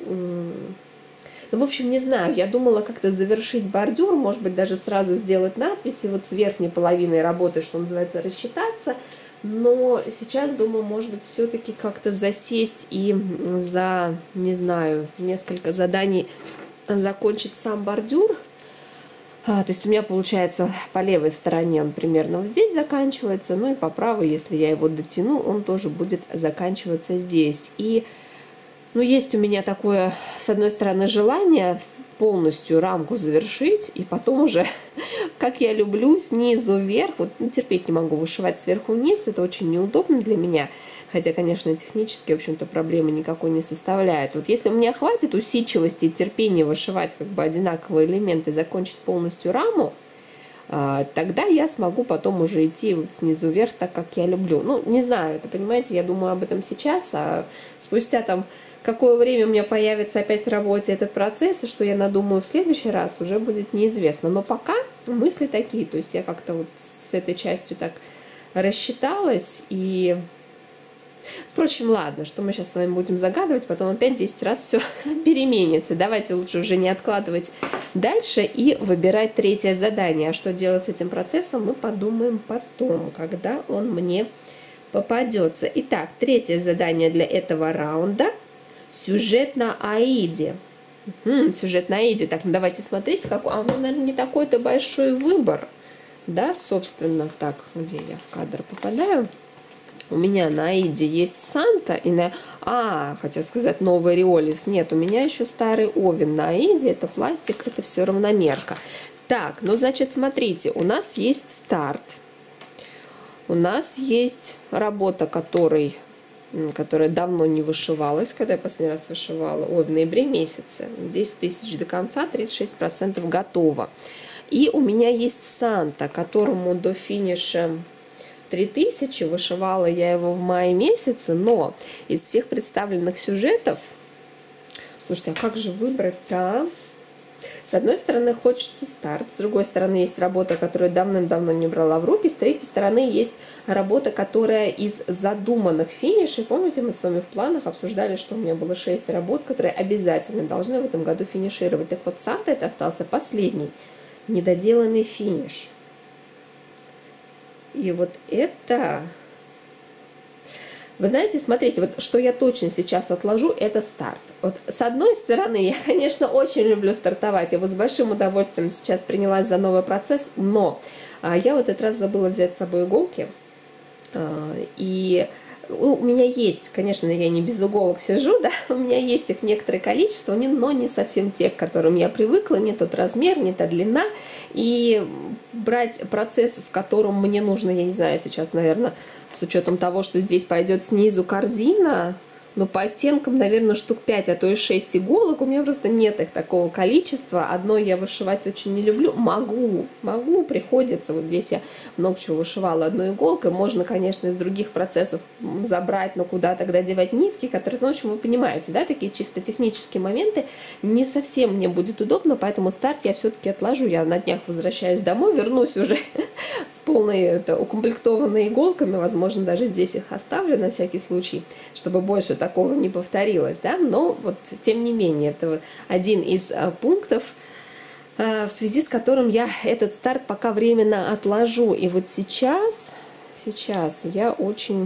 Ну, в общем, не знаю, я думала как-то завершить бордюр, может быть, даже сразу сделать надписи вот с верхней половиной работы, что называется, рассчитаться. Но сейчас, думаю, может быть, все-таки как-то засесть и за, не знаю, несколько заданий закончить сам бордюр. А, то есть у меня, получается, по левой стороне он примерно вот здесь заканчивается, ну и по правой, если я его дотяну, он тоже будет заканчиваться здесь. И... Ну, есть у меня такое, с одной стороны, желание полностью рамку завершить, и потом уже, как я люблю, снизу вверх, вот ну, терпеть не могу вышивать сверху вниз, это очень неудобно для меня, хотя, конечно, технически, в общем-то, проблемы никакой не составляет. Вот если у меня хватит усидчивости и терпения вышивать как бы одинаковые элементы, закончить полностью раму, тогда я смогу потом уже идти вот снизу вверх так, как я люблю. Ну, не знаю, это, понимаете, я думаю об этом сейчас, а спустя там какое время у меня появится опять в работе этот процесс, и что я надумаю в следующий раз, уже будет неизвестно. Но пока мысли такие, то есть я как-то вот с этой частью так рассчиталась, и... Впрочем, ладно, что мы сейчас с вами будем загадывать, потом опять десять раз все переменится. Давайте лучше уже не откладывать дальше и выбирать третье задание. А что делать с этим процессом, мы подумаем потом, когда он мне попадется. Итак, третье задание для этого раунда. Сюжет на Аиде. Угу, сюжет на Аиде. Так, ну давайте смотреть, какой... А, ну, наверное, не такой-то большой выбор. Да, собственно, так, где я в кадр попадаю? У меня на Аиде есть Санта и на... А, хотел сказать, новый Риолис. Нет, у меня еще старый Овен на Аиде. Это пластик, это все равномерка. Так, ну, значит, смотрите, у нас есть старт. У нас есть работа, которой... которая давно не вышивалась, когда я последний раз вышивала, ой, в ноябре месяце, десять тысяч до конца, тридцать шесть процентов готово. И у меня есть Санта, которому до финиша три тысячи, вышивала я его в мае месяце, но из всех представленных сюжетов, слушайте, а как же выбрать-то? С одной стороны, хочется старт, с другой стороны, есть работа, которую давным-давно не брала в руки, с третьей стороны, есть работа, которая из задуманных финишей. Помните, мы с вами в планах обсуждали, что у меня было шесть работ, которые обязательно должны в этом году финишировать. Так вот, Санта это остался последний недоделанный финиш. И вот это... Вы знаете, смотрите, вот что я точно сейчас отложу, это старт. Вот с одной стороны, я, конечно, очень люблю стартовать, я вот с большим удовольствием сейчас принялась за новый процесс, но А я вот этот раз забыла взять с собой иголки. И у меня есть, конечно, я не без иголок сижу, да, у меня есть их некоторое количество, но не совсем те, к которым я привыкла, не тот размер, не та длина. И брать процесс, в котором мне нужно, я не знаю, сейчас, наверное, с учетом того, что здесь пойдет снизу корзина, но по оттенкам, наверное, штук пять, а то и шесть иголок. У меня просто нет их такого количества. Одной я вышивать очень не люблю. Могу, могу, приходится. Вот здесь я много чего вышивала одной иголкой. Можно, конечно, из других процессов забрать, но куда тогда девать нитки, которые, ну, в общем, вы понимаете, да, такие чисто технические моменты. Не совсем мне будет удобно, поэтому старт я все-таки отложу. Я на днях возвращаюсь домой, вернусь уже с полной, это, укомплектованной иголками. Возможно, даже здесь их оставлю на всякий случай, чтобы больше такого не повторилось, да, но вот тем не менее это вот один из а, пунктов, а, в связи с которым я этот старт пока временно отложу. И вот сейчас, сейчас я очень,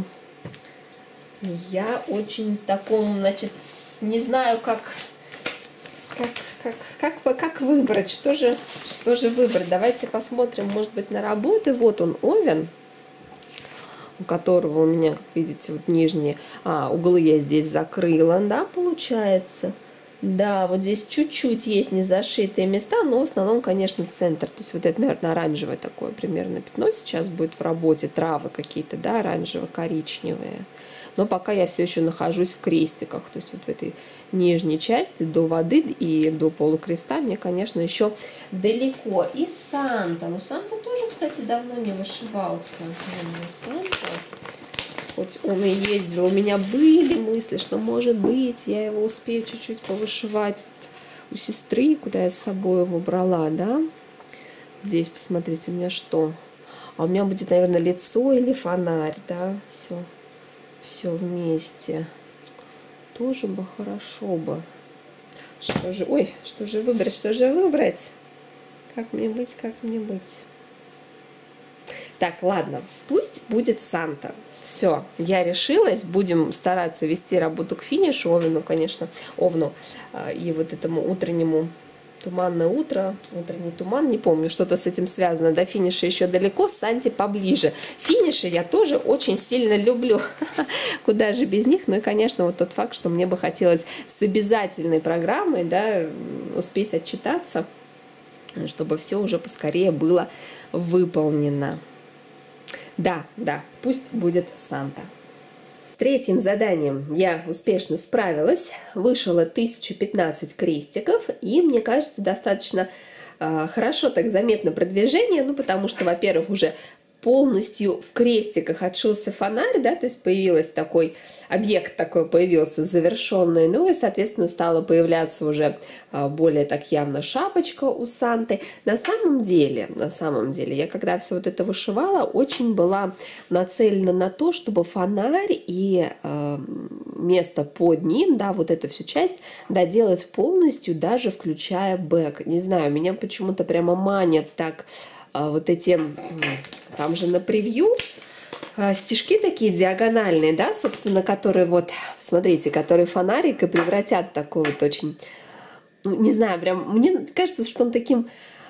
я очень в таком, значит, не знаю, как, как, как, как, как выбрать, что же, что же выбрать. Давайте посмотрим, может быть, на работы. Вот он, овен, у которого у меня, как видите, вот нижние а, углы я здесь закрыла, да, получается. Да, вот здесь чуть-чуть есть незашитые места, но в основном, конечно, центр. То есть вот это, наверное, оранжевое такое примерно пятно сейчас будет в работе, травы какие-то, да, оранжево-коричневые. Но пока я все еще нахожусь в крестиках, то есть вот в этой нижней части до воды и до полукреста мне, конечно, еще далеко. И Санта. Ну, Санта тоже, кстати, давно не вышивался. Ну, Санта, хоть он и ездил, у меня были мысли, что, может быть, я его успею чуть-чуть повышивать у сестры, куда я с собой его брала, да. Здесь, посмотрите, у меня что? А у меня будет, наверное, лицо или фонарь, да, все. Все вместе. Тоже бы хорошо бы. Что же, ой, что же выбрать, что же выбрать? Как мне быть, как мне быть? Так, ладно, пусть будет Санта. Все, я решилась, будем стараться вести работу к финишу, Овну, конечно, Овну, и вот этому утреннему. Туманное утро, утренний туман, не помню, что-то с этим связано. До финиша еще далеко, Санте поближе. Финиши я тоже очень сильно люблю. Куда же без них? Ну и, конечно, вот тот факт, что мне бы хотелось с обязательной программой, да, успеть отчитаться, чтобы все уже поскорее было выполнено. Да, да, пусть будет Санта. С третьим заданием я успешно справилась, вышила тысячу пятнадцать крестиков, и мне кажется, достаточно э, хорошо так заметно продвижение, ну потому что, во-первых, уже полностью в крестиках отшился фонарь, да, то есть появился такой объект, такой появился завершенный, ну и, соответственно, стала появляться уже более так явно шапочка у Санты. На самом деле, на самом деле, я когда все вот это вышивала, очень была нацелена на то, чтобы фонарь и э, место под ним, да, вот эту всю часть доделать полностью, даже включая бэк. Не знаю, меня почему-то прямо манят так э, вот эти, там же на превью, стежки такие диагональные, да, собственно, которые вот, смотрите, которые фонарик и превратят такой вот очень, ну, не знаю, прям, мне кажется, что он таким,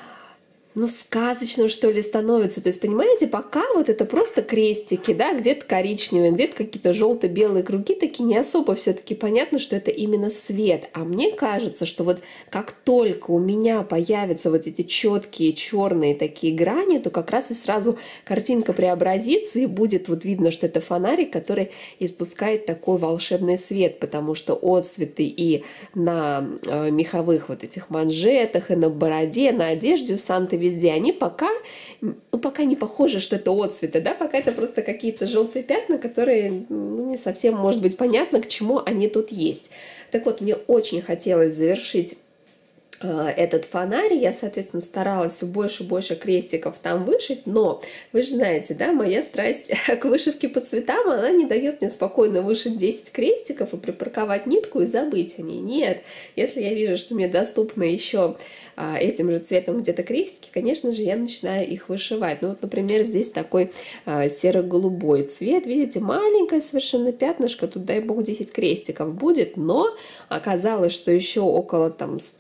ну, сказочным, что ли, становится. То есть, понимаете, пока вот это просто крестики, да, где-то коричневые, где-то какие-то желто-белые круги, такие не особо все-таки понятно, что это именно свет. А мне кажется, что вот как только у меня появятся вот эти четкие черные такие грани, то как раз и сразу картинка преобразится, и будет вот видно, что это фонарик, который испускает такой волшебный свет, потому что отсветы и на э, меховых вот этих манжетах, и на бороде, на одежде у Санты везде, они пока, ну, пока не похожи, что это отцветы, да, пока это просто какие-то желтые пятна, которые, ну, не совсем может быть понятно, к чему они тут есть. Так вот, мне очень хотелось завершить э, этот фонарь, я, соответственно, старалась все больше и больше крестиков там вышить, но вы же знаете, да, моя страсть к вышивке по цветам, она не дает мне спокойно вышить десять крестиков и припарковать нитку и забыть о ней. Нет, если я вижу, что мне доступно еще этим же цветом где-то крестики, конечно же, я начинаю их вышивать. Ну вот, например, здесь такой а, серо-голубой цвет, видите, маленькое совершенно пятнышко, тут, дай бог, десять крестиков будет, но оказалось, что еще около там ста,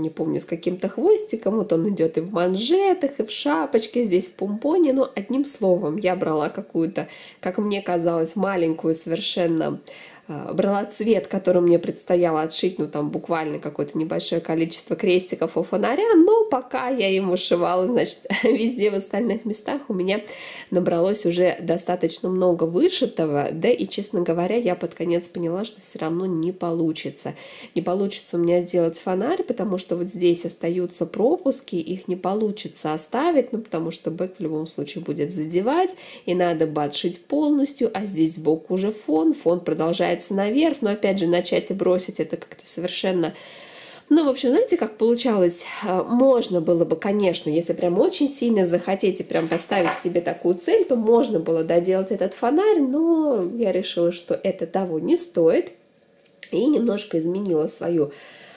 там, не помню, с каким-то хвостиком, вот он идет и в манжетах, и в шапочке, здесь в помпоне, но одним словом, я брала какую-то, как мне казалось, маленькую совершенно, брала цвет, который мне предстояло отшить, ну там буквально какое-то небольшое количество крестиков у фонаря, но пока я ему сшивала, значит, везде в остальных местах у меня набралось уже достаточно много вышитого, да и, честно говоря, я под конец поняла, что все равно не получится. Не получится у меня сделать фонарь, потому что вот здесь остаются пропуски, их не получится оставить, ну потому что бэк в любом случае будет задевать, и надо бы отшить полностью, а здесь сбоку уже фон, фон продолжается наверх, но опять же начать и бросить это как-то совершенно... Ну, в общем, знаете, как получалось? Можно было бы, конечно, если прям очень сильно захотите прям поставить себе такую цель, то можно было доделать этот фонарь, но я решила, что это того не стоит, и немножко изменила свою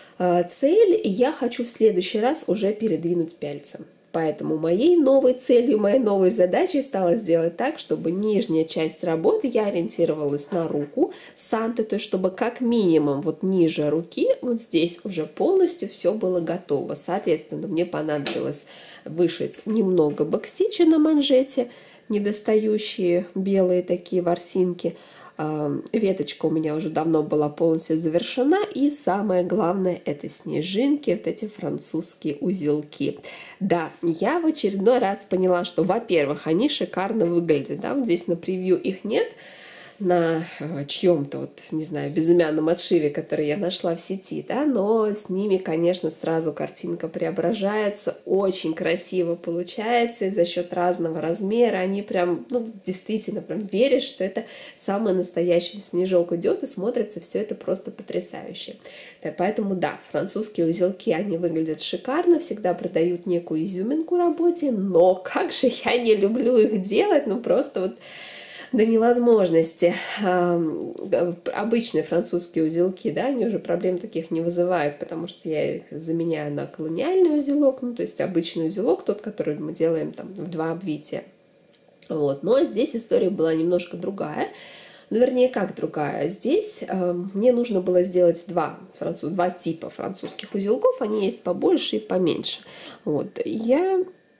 цель, и я хочу в следующий раз уже передвинуть пяльца. Поэтому моей новой целью, моей новой задачей стало сделать так, чтобы нижняя часть работы, я ориентировалась на руку Санты, то есть чтобы как минимум вот ниже руки, вот здесь уже полностью все было готово. Соответственно, мне понадобилось вышить немного бэкстича на манжете, недостающие белые такие ворсинки. Веточка у меня уже давно была полностью завершена, и самое главное — это снежинки, вот эти французские узелки. Да, я в очередной раз поняла, что, во-первых, они шикарно выглядят, да, вот здесь на превью их нет, на чьем-то, вот, не знаю, безымянном отшиве, который я нашла в сети, да, но с ними, конечно, сразу картинка преображается, очень красиво получается, и за счет разного размера они прям, ну, действительно, прям веришь, что это самый настоящий снежок идет, и смотрится все это просто потрясающе. Да, поэтому, да, французские узелки, они выглядят шикарно, всегда продают некую изюминку работе, но как же я не люблю их делать, ну, просто вот до невозможности. Обычные французские узелки, да, они уже проблем таких не вызывают, потому что я их заменяю на колониальный узелок, ну, то есть обычный узелок, тот, который мы делаем там в два обвития. Вот. Но здесь история была немножко другая. Ну, вернее, как другая. Здесь э, мне нужно было сделать два, француз, два типа французских узелков, они есть побольше и поменьше. Вот. Я...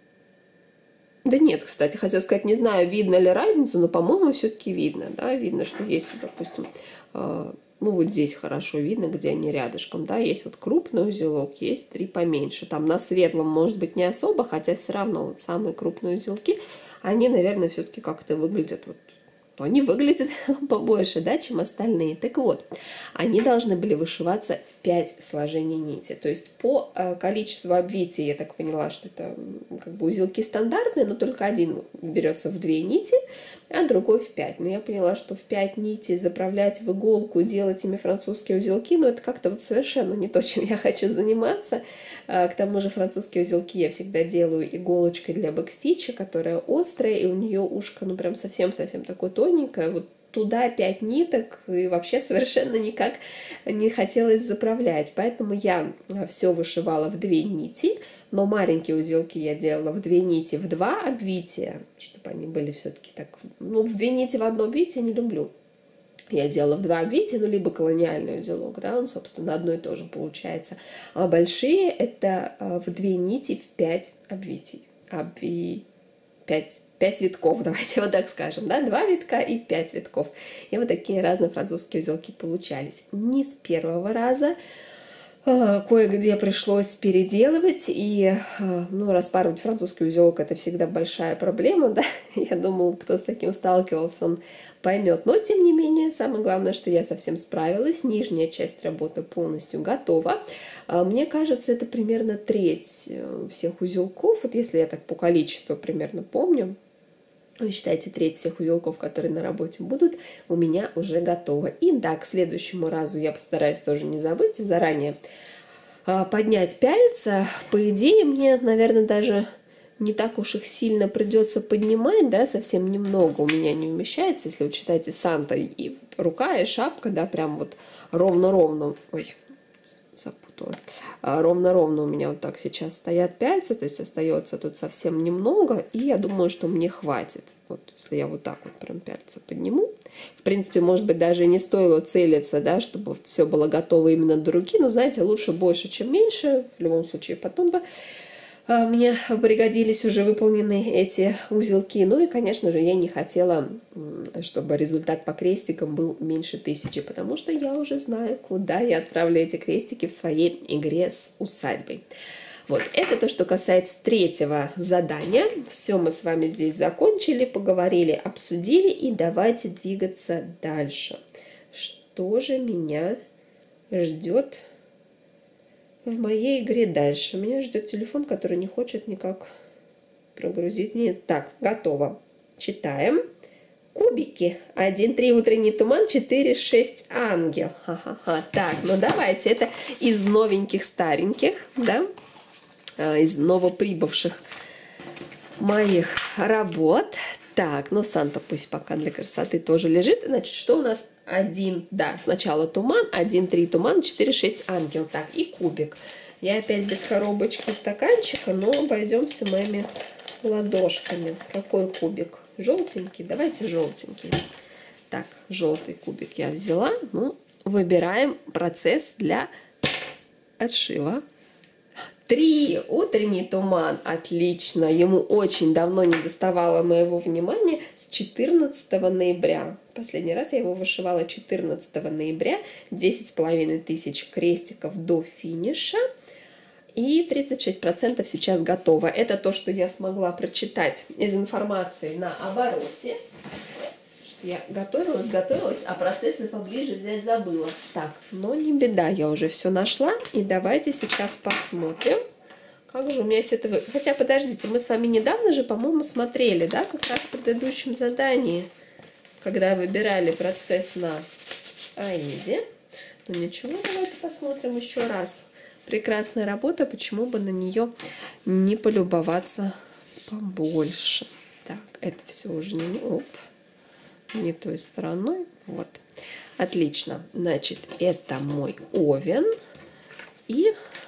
Да нет, кстати, хотела сказать, не знаю, видно ли разницу, но, по-моему, все-таки видно, да, видно, что есть, допустим, э, ну, вот здесь хорошо видно, где они рядышком, да, есть вот крупный узелок, есть три поменьше, там на светлом, может быть, не особо, хотя все равно вот самые крупные узелки, они, наверное, все-таки как-то выглядят вот, то они выглядят побольше, да, чем остальные. Так вот, они должны были вышиваться в пять сложений нити. То есть по э, количеству обвитий, я так поняла, что это как бы узелки стандартные, но только один берется в две нити, а другой в пять. Но я поняла, что в пять нитей заправлять в иголку, делать ими французские узелки, ну это как-то вот совершенно не то, чем я хочу заниматься. К тому же французские узелки я всегда делаю иголочкой для бэкстича, которая острая, и у нее ушко, ну прям совсем-совсем такое тоненькое, вот туда пять ниток, и вообще совершенно никак не хотелось заправлять. Поэтому я все вышивала в две нити, но маленькие узелки я делала в две нити, в два обвития, чтобы они были все-таки так... Ну, в две нити в одно обвитие не люблю. Я делала в два обвития, ну, либо колониальный узелок, да, он, собственно, одно и то же получается. А большие — это в две нити в пять обвитий. Обви... пять, пять витков, давайте вот так скажем, да, два витка и пять витков. И вот такие разные французские узелки получались. Не с первого раза, кое-где пришлось переделывать, и, ну, распарывать французский узелок — это всегда большая проблема, да, я думаю, кто с таким сталкивался, он поймет, но, тем не менее, самое главное, что я совсем справилась, нижняя часть работы полностью готова. Мне кажется, это примерно треть всех узелков, вот если я так по количеству примерно помню, вы считаете, треть всех узелков, которые на работе будут, у меня уже готово. И да, к следующему разу я постараюсь тоже не забыть и заранее поднять пяльца. По идее, мне, наверное, даже не так уж их сильно придется поднимать, да, совсем немного у меня не умещается, если вы читаете Санта, и вот рука, и шапка, да, прям вот ровно-ровно, ой, запуталась, ровно-ровно у меня вот так сейчас стоят пяльцы, то есть остается тут совсем немного, и я думаю, что мне хватит. вот, если я вот так вот прям пяльца подниму, в принципе, может быть, даже и не стоило целиться, да, чтобы все было готово именно до руки, но, знаете, лучше больше, чем меньше, в любом случае, потом бы а, мне пригодились уже выполненные эти узелки. Ну и, конечно же, я не хотела, чтобы результат по крестикам был меньше тысячи, потому что я уже знаю, куда я отправлю эти крестики в своей игре с усадьбой. Вот, это то, что касается третьего задания. Все мы с вами здесь закончили, поговорили, обсудили, и давайте двигаться дальше. Что же меня ждет в моей игре дальше? Меня ждет телефон, который не хочет никак прогрузить. Нет, так, готово. Читаем. Кубики. один, три, утренний туман, четыре, шесть, ангел. Ха-ха-ха. Так, ну давайте. Это из новеньких, стареньких, да? Из новоприбывших моих работ. Так, ну Санта пусть пока для красоты тоже лежит. Значит, что у нас? Один, да, сначала туман, один, три, туман, четыре, шесть, ангел. Так, и кубик. Я опять без коробочки стаканчика, но обойдемся моими ладошками. Какой кубик? Желтенький? Давайте желтенький. Так, желтый кубик я взяла. Ну, выбираем процесс для отшива. Три. Утренний туман. Отлично. Ему очень давно не доставало моего внимания. С четырнадцатого ноября. Последний раз я его вышивала четырнадцатого ноября. десять с половиной тысяч крестиков до финиша. И тридцать шесть процентов сейчас готово. Это то, что я смогла прочитать из информации на обороте. Я готовилась, готовилась, а процессы поближе взять забыла. Так, но не беда, я уже все нашла. И давайте сейчас посмотрим, как же у меня все это выглядит. Хотя, подождите, мы с вами недавно же, по-моему, смотрели, да, как раз в предыдущем задании, когда выбирали процесс на Аиде. Ну ничего, давайте посмотрим еще раз. Прекрасная работа, почему бы на нее не полюбоваться побольше. Так, это все уже не... Оп. Не той стороной. Вот. Отлично. Значит, это мой овен. И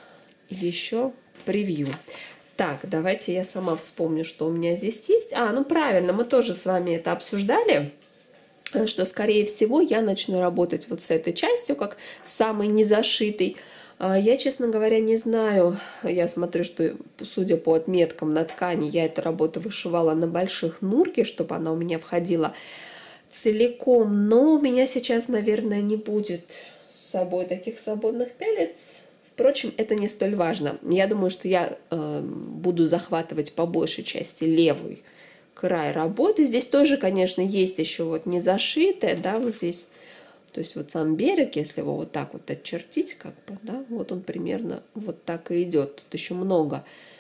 еще превью. Так, давайте я сама вспомню, что у меня здесь есть. А, ну правильно, мы тоже с вами это обсуждали, что, скорее всего, я начну работать вот с этой частью, как самой незашитой. Я, честно говоря, не знаю. Я смотрю, что, судя по отметкам на ткани, я эту работу вышивала на больших нурке, чтобы она у меня входила целиком, но у меня сейчас, наверное, не будет с собой таких свободных пялец. Впрочем, это не столь важно. Я думаю, что я э, буду захватывать по большей части левый край работы. Здесь тоже, конечно, есть еще вот не зашитое, да, вот здесь, то есть вот сам берег, если его вот так вот отчертить, как бы, да, вот он примерно вот так и идет. Тут еще много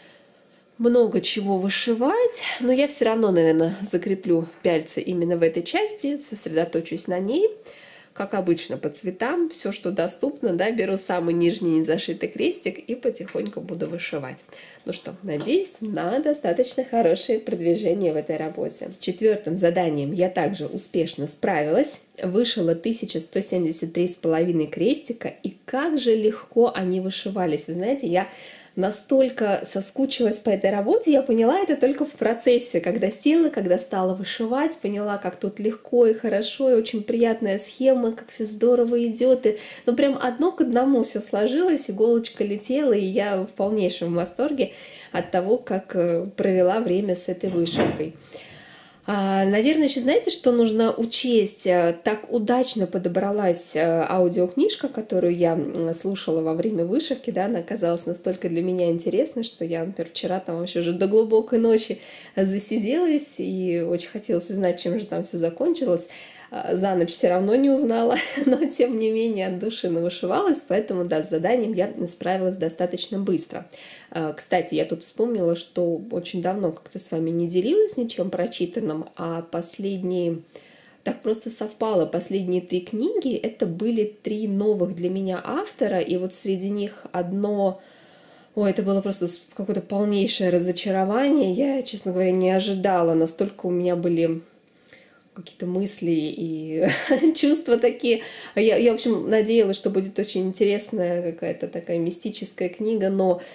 много чего вышивать, но я все равно, наверное, закреплю пяльцы именно в этой части, сосредоточусь на ней, как обычно, по цветам, все, что доступно, да, беру самый нижний незашитый крестик и потихоньку буду вышивать. Ну что, надеюсь на достаточно хорошее продвижение в этой работе. С четвертым заданием я также успешно справилась, вышила тысяча сто семьдесят три с половиной крестика, и как же легко они вышивались. Вы знаете, я настолько соскучилась по этой работе, я поняла это только в процессе, когда села, когда стала вышивать, поняла, как тут легко и хорошо, и очень приятная схема, как все здорово идет. И, ну, прям одно к одному все сложилось, иголочка летела, и я в полнейшем восторге от того, как провела время с этой вышивкой. Наверное, еще знаете, что нужно учесть? Так удачно подобралась аудиокнижка, которую я слушала во время вышивки, да, она оказалась настолько для меня интересной, что я, например, вчера там вообще уже до глубокой ночи засиделась и очень хотелось узнать, чем же там все закончилось. За ночь все равно не узнала, но тем не менее от души навышивалась, поэтому, да, с заданием я справилась достаточно быстро. Кстати, я тут вспомнила, что очень давно как-то с вами не делилась ничем прочитанным, а последние, так просто совпало, последние три книги, это были три новых для меня автора, и вот среди них одно... Ой, это было просто какое-то полнейшее разочарование, я, честно говоря, не ожидала, настолько у меня были... какие-то мысли и чувства такие. Я, я, в общем, надеялась, что будет очень интересная какая-то такая мистическая книга, но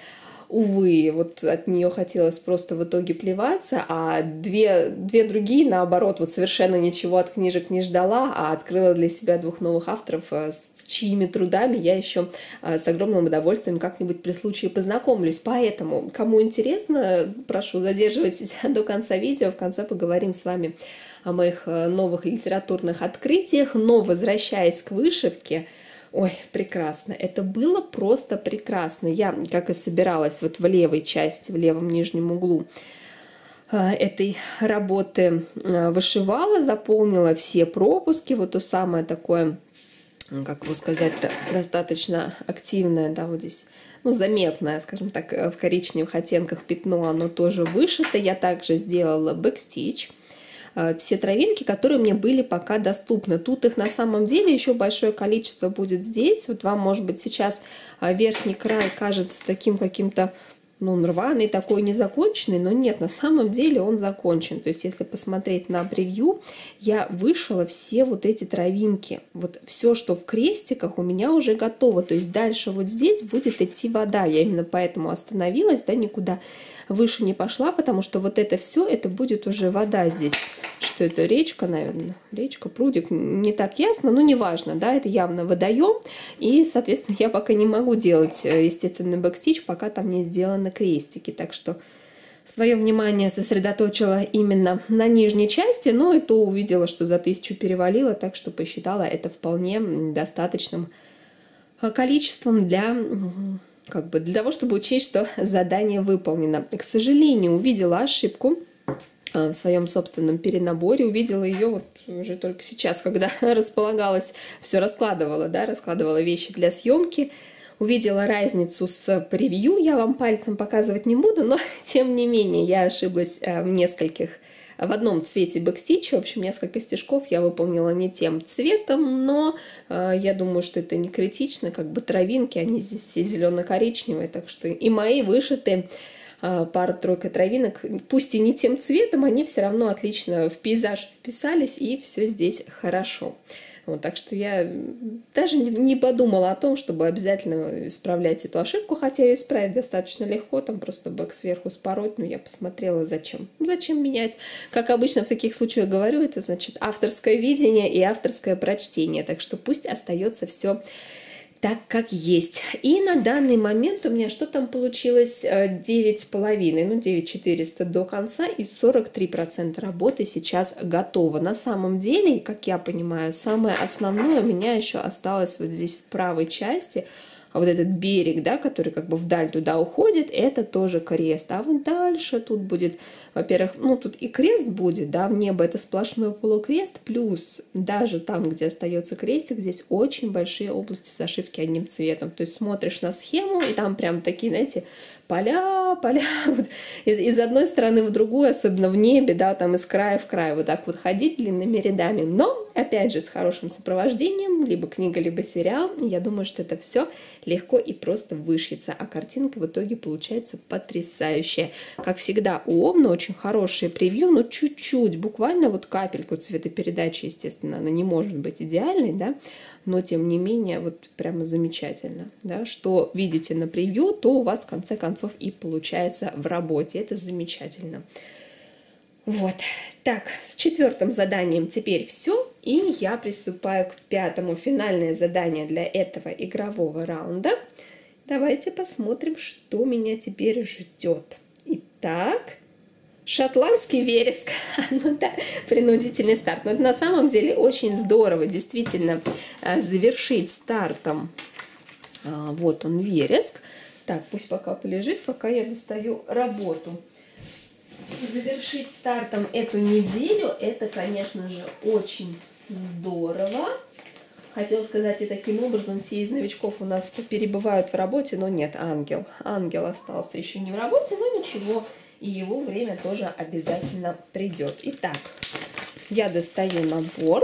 увы, вот от нее хотелось просто в итоге плеваться, а две, две другие, наоборот, вот совершенно ничего от книжек не ждала, а открыла для себя двух новых авторов, с чьими трудами я еще с огромным удовольствием как-нибудь при случае познакомлюсь. Поэтому, кому интересно, прошу, задерживайтесь до конца видео, в конце поговорим с вами о моих новых литературных открытиях. Но, возвращаясь к вышивке, ой, прекрасно. Это было просто прекрасно. Я, как и собиралась, вот в левой части, в левом нижнем углу этой работы вышивала, заполнила все пропуски. Вот то самое такое, как его сказать-то, достаточно активное, да, вот здесь, ну, заметное, скажем так, в коричневых оттенках пятно, оно тоже вышито. Я также сделала бэкстич. Все травинки, которые мне были пока доступны. Тут их на самом деле еще большое количество будет здесь. Вот вам, может быть, сейчас верхний край кажется таким каким-то, ну, рваный, такой незаконченный, но нет, на самом деле он закончен. То есть, если посмотреть на превью, я вышила все вот эти травинки. Вот все, что в крестиках, у меня уже готово. То есть, дальше вот здесь будет идти вода. Я именно поэтому остановилась, да, никуда выше не пошла, потому что вот это все, это будет уже вода здесь. Что это? Речка, наверное. Речка, прудик. Не так ясно, но неважно, да, это явно водоем. И, соответственно, я пока не могу делать естественный бэкстич, пока там не сделаны крестики. Так что свое внимание сосредоточила именно на нижней части, но и то увидела, что за тысячу перевалило, так что посчитала это вполне достаточным количеством для... как бы для того, чтобы учесть, что задание выполнено. К сожалению, увидела ошибку в своем собственном перенаборе. Увидела ее вот уже только сейчас, когда располагалась, все раскладывала, да, раскладывала вещи для съемки. Увидела разницу с превью. Я вам пальцем показывать не буду, но тем не менее я ошиблась в нескольких, в одном цвете бэкстича. В общем, несколько стежков я выполнила не тем цветом, но э, я думаю, что это не критично. Как бы травинки, они здесь все зелено-коричневые, так что и мои вышиты э, пара-тройка травинок, пусть и не тем цветом, они все равно отлично в пейзаж вписались, и все здесь хорошо. Вот, так что я даже не подумала о том, чтобы обязательно исправлять эту ошибку, хотя ее исправить достаточно легко, там просто бэк сверху спороть, но я посмотрела, зачем. Зачем менять? Как обычно в таких случаях говорю, это значит авторское видение и авторское прочтение, так что пусть остается все так, как есть. И на данный момент у меня что там получилось? девять с половиной, ну девять тысяч четыреста до конца, и сорок три процента работы сейчас готово. На самом деле, как я понимаю, самое основное у меня еще осталось вот здесь в правой части. А вот этот берег, да, который как бы вдаль туда уходит, это тоже крест. А вот дальше тут будет, во-первых, ну тут и крест будет, да, в небо это сплошной полукрест, плюс даже там, где остается крестик, здесь очень большие области зашивки одним цветом. То есть смотришь на схему, и там прям такие, знаете, поля, поля, вот из, из одной стороны в другую, особенно в небе, да, там из края в край, вот так вот ходить длинными рядами. Но, опять же, с хорошим сопровождением, либо книга, либо сериал, я думаю, что это все легко и просто вышьется, а картинка в итоге получается потрясающая. Как всегда, у Омны очень хорошее превью, но чуть-чуть, буквально вот капельку цветопередачи, естественно, она не может быть идеальной, да, но тем не менее вот прямо замечательно, да, что видите на превью, то у вас в конце концов и получается в работе, это замечательно. Вот, так, с четвертым заданием теперь все, и я приступаю к пятому, финальное задание для этого игрового раунда. Давайте посмотрим, что меня теперь ждет. Итак, шотландский вереск, ну да, принудительный старт. Но это на самом деле очень здорово, действительно, завершить стартом. Вот он, вереск. Так, пусть пока полежит, пока я достаю работу. Завершить стартом эту неделю, это, конечно же, очень здорово. Хотела сказать, и таким образом все из новичков у нас перебывают в работе, но нет, ангел. Ангел остался еще не в работе, но ничего, и его время тоже обязательно придет. Итак, я достаю набор.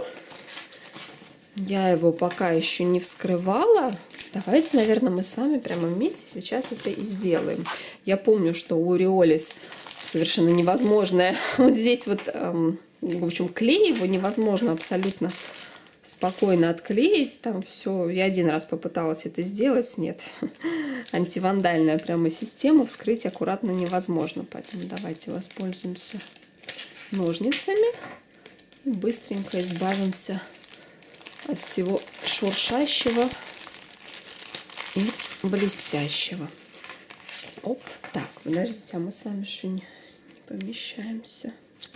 Я его пока еще не вскрывала. Давайте, наверное, мы с вами прямо вместе сейчас это и сделаем. Я помню, что у Ореолис совершенно невозможное. Вот здесь вот, эм, в общем, клей его невозможно абсолютно спокойно отклеить. Там все. Я один раз попыталась это сделать. Нет. Антивандальная прямо система. Вскрыть аккуратно невозможно. Поэтому давайте воспользуемся ножницами. И быстренько избавимся от всего шуршащего и блестящего. Оп. Так, подождите, а мы с вами еще не, не помещаемся.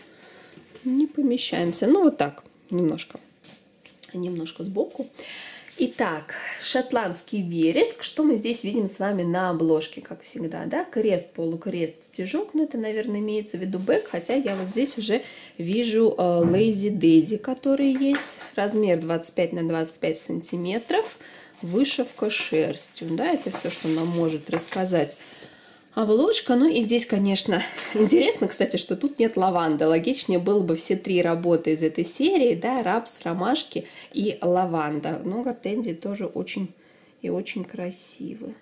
Не помещаемся. Ну, вот так. Немножко. Немножко сбоку. Итак, шотландский вереск. Что мы здесь видим с вами на обложке, как всегда, да? Крест, полукрест, стежок. Ну, это, наверное, имеется в виду бэк. Хотя я вот здесь уже вижу Lazy Daisy, который есть. Размер двадцать пять на двадцать пять сантиметров. Вышивка шерстью. Да, это все, что нам может рассказать обложка. Ну и здесь, конечно, интересно, кстати, что тут нет лаванды. Логичнее было бы все три работы из этой серии, да, рапс, ромашки и лаванда. Но гортензии тоже очень и очень красивы.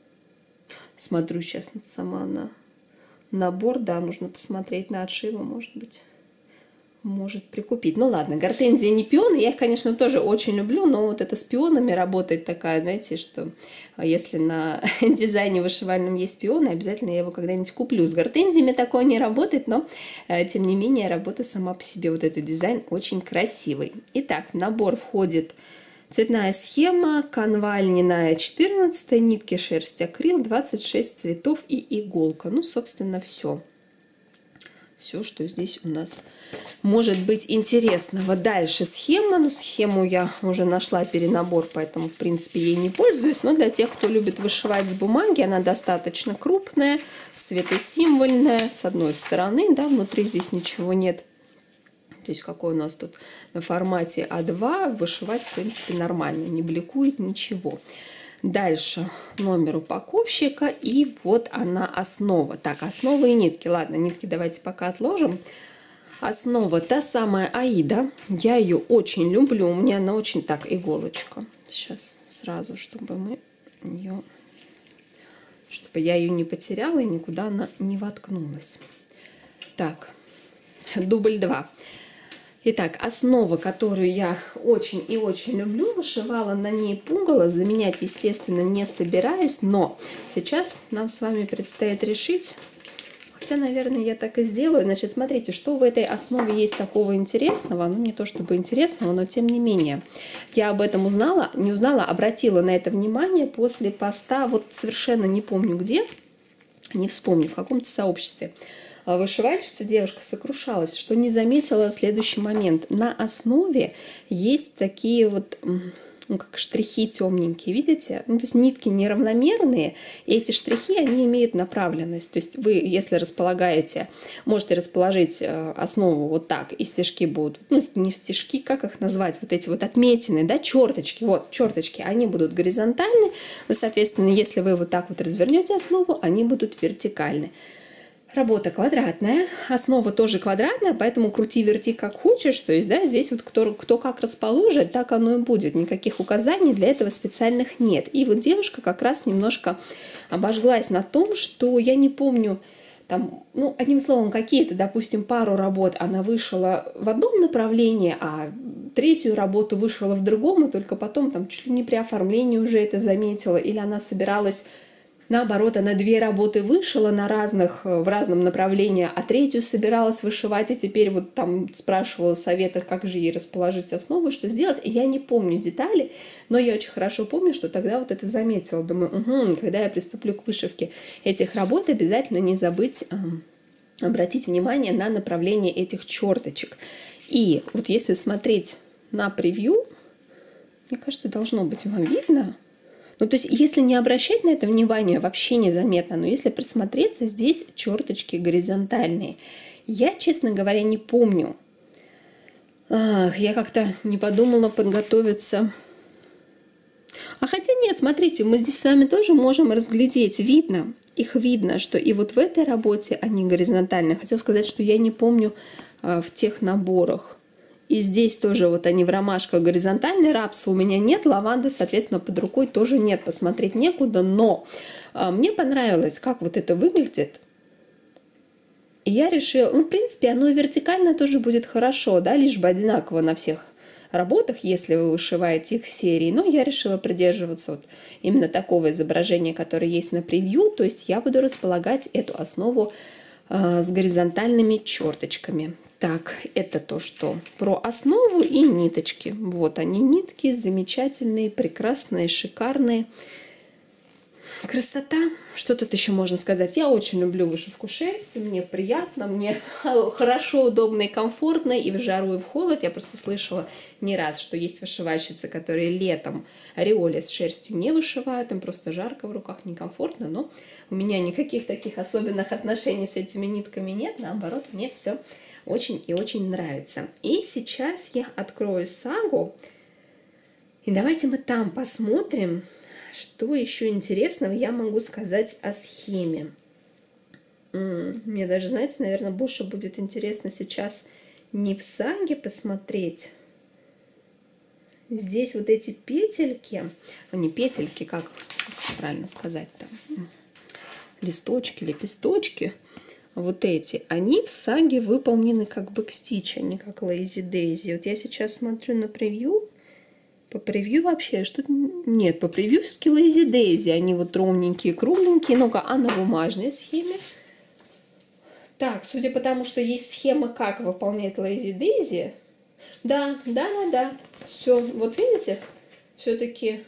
Смотрю сейчас сама на набор, да, нужно посмотреть на отшивы, может быть, может прикупить. Ну ладно, гортензии не пионы, я их, конечно, тоже очень люблю, но вот это с пионами работает такая, знаете, что если на дизайне вышивальном есть пионы, обязательно я его когда-нибудь куплю. С гортензиями такое не работает, но тем не менее работа сама по себе, вот этот дизайн очень красивый. Итак, в набор входит цветная схема, канва льняная четырнадцать, нитки шерсть акрил, двадцать шесть цветов и иголка. Ну, собственно, все. Все, что здесь у нас может быть интересного. Дальше схема. Ну, схему я уже нашла перенабор, поэтому, в принципе, ей не пользуюсь. Но для тех, кто любит вышивать с бумаги, она достаточно крупная, цветосимвольная. С одной стороны, да, внутри здесь ничего нет. То есть, какой у нас тут на формате А два, вышивать, в принципе, нормально. Не бликует ничего. Дальше номер упаковщика, и вот она основа. Так, основа и нитки. Ладно, нитки давайте пока отложим. Основа та самая Аида. Я ее очень люблю. У меня она очень... Так, иголочка. Сейчас сразу, чтобы мы ее... Чтобы я ее не потеряла и никуда она не воткнулась. Так, дубль два. Итак, основа, которую я очень и очень люблю, вышивала на ней пугало, заменять, естественно, не собираюсь, но сейчас нам с вами предстоит решить, хотя, наверное, я так и сделаю. Значит, смотрите, что в этой основе есть такого интересного, ну, не то чтобы интересного, но тем не менее. Я об этом узнала, не узнала, обратила на это внимание после поста, вот совершенно не помню где, не вспомню, в каком-то сообществе. Вышивальщица, девушка, сокрушалась, что не заметила следующий момент. На основе есть такие вот, ну, как штрихи темненькие, видите? Ну, то есть нитки неравномерные, и эти штрихи, они имеют направленность. То есть вы, если располагаете, можете расположить основу вот так, и стежки будут, ну, не стежки, как их назвать, вот эти вот отметины, да, черточки, вот, черточки, они будут горизонтальны, но, соответственно, если вы вот так вот развернете основу, они будут вертикальны. Работа квадратная, основа тоже квадратная, поэтому крути-верти как хочешь. То есть, да, здесь вот кто, кто как расположит, так оно и будет. Никаких указаний для этого специальных нет. И вот девушка как раз немножко обожглась на том, что я не помню, там, ну, одним словом, какие-то, допустим, пару работ она вышила в одном направлении, а третью работу вышила в другом, и только потом, там, чуть ли не при оформлении уже это заметила, или она собиралась... Наоборот, она две работы вышила на разных, в разном направлении, а третью собиралась вышивать, и теперь вот там спрашивала совета, как же ей расположить основу, что сделать. И я не помню детали, но я очень хорошо помню, что тогда вот это заметила. Думаю, угу, когда я приступлю к вышивке этих работ, обязательно не забыть э, обратить внимание на направление этих черточек. И вот если смотреть на превью, мне кажется, должно быть вам видно. Ну, то есть, если не обращать на это внимание, вообще незаметно, но если присмотреться, здесь черточки горизонтальные. Я, честно говоря, не помню. Ах, я как-то не подумала подготовиться. А хотя нет, смотрите, мы здесь с вами тоже можем разглядеть, видно, их видно, что и вот в этой работе они горизонтальные. Хотела сказать, что я не помню а, в тех наборах. И здесь тоже вот они в ромашках горизонтальные, рапса у меня нет, лаванды, соответственно, под рукой тоже нет, посмотреть некуда, но а, мне понравилось, как вот это выглядит. И я решила, ну, в принципе, оно вертикально тоже будет хорошо, да, лишь бы одинаково на всех работах, если вы вышиваете их в серии, но я решила придерживаться вот именно такого изображения, которое есть на превью, то есть я буду располагать эту основу э, с горизонтальными черточками. Так, это то, что про основу и ниточки. Вот они, нитки, замечательные, прекрасные, шикарные. Красота. Что тут еще можно сказать? Я очень люблю вышивку шерсти, мне приятно, мне хорошо, удобно и комфортно, и в жару, и в холод. Я просто слышала не раз, что есть вышивальщицы, которые летом ореоли с шерстью не вышивают, им просто жарко в руках, некомфортно, но у меня никаких таких особенных отношений с этими нитками нет, наоборот, мне все очень и очень нравится. И сейчас я открою сагу, и давайте мы там посмотрим, что еще интересного я могу сказать о схеме. Мне даже, знаете, наверное, больше будет интересно сейчас не в саге посмотреть. Здесь вот эти петельки, а не петельки, как, как правильно сказать-то, листочки, лепесточки, вот эти, они в саге выполнены как бэкстич, а не как Lazy Daisy. Вот я сейчас смотрю на превью. По превью вообще что-то... Нет, по превью все-таки Lazy Daisy. Они вот ровненькие, кругленькие. Ну-ка, а на бумажной схеме? Так, судя по тому, что есть схема, как выполняет Lazy Daisy. Да, да, да, да. Все, вот видите, все-таки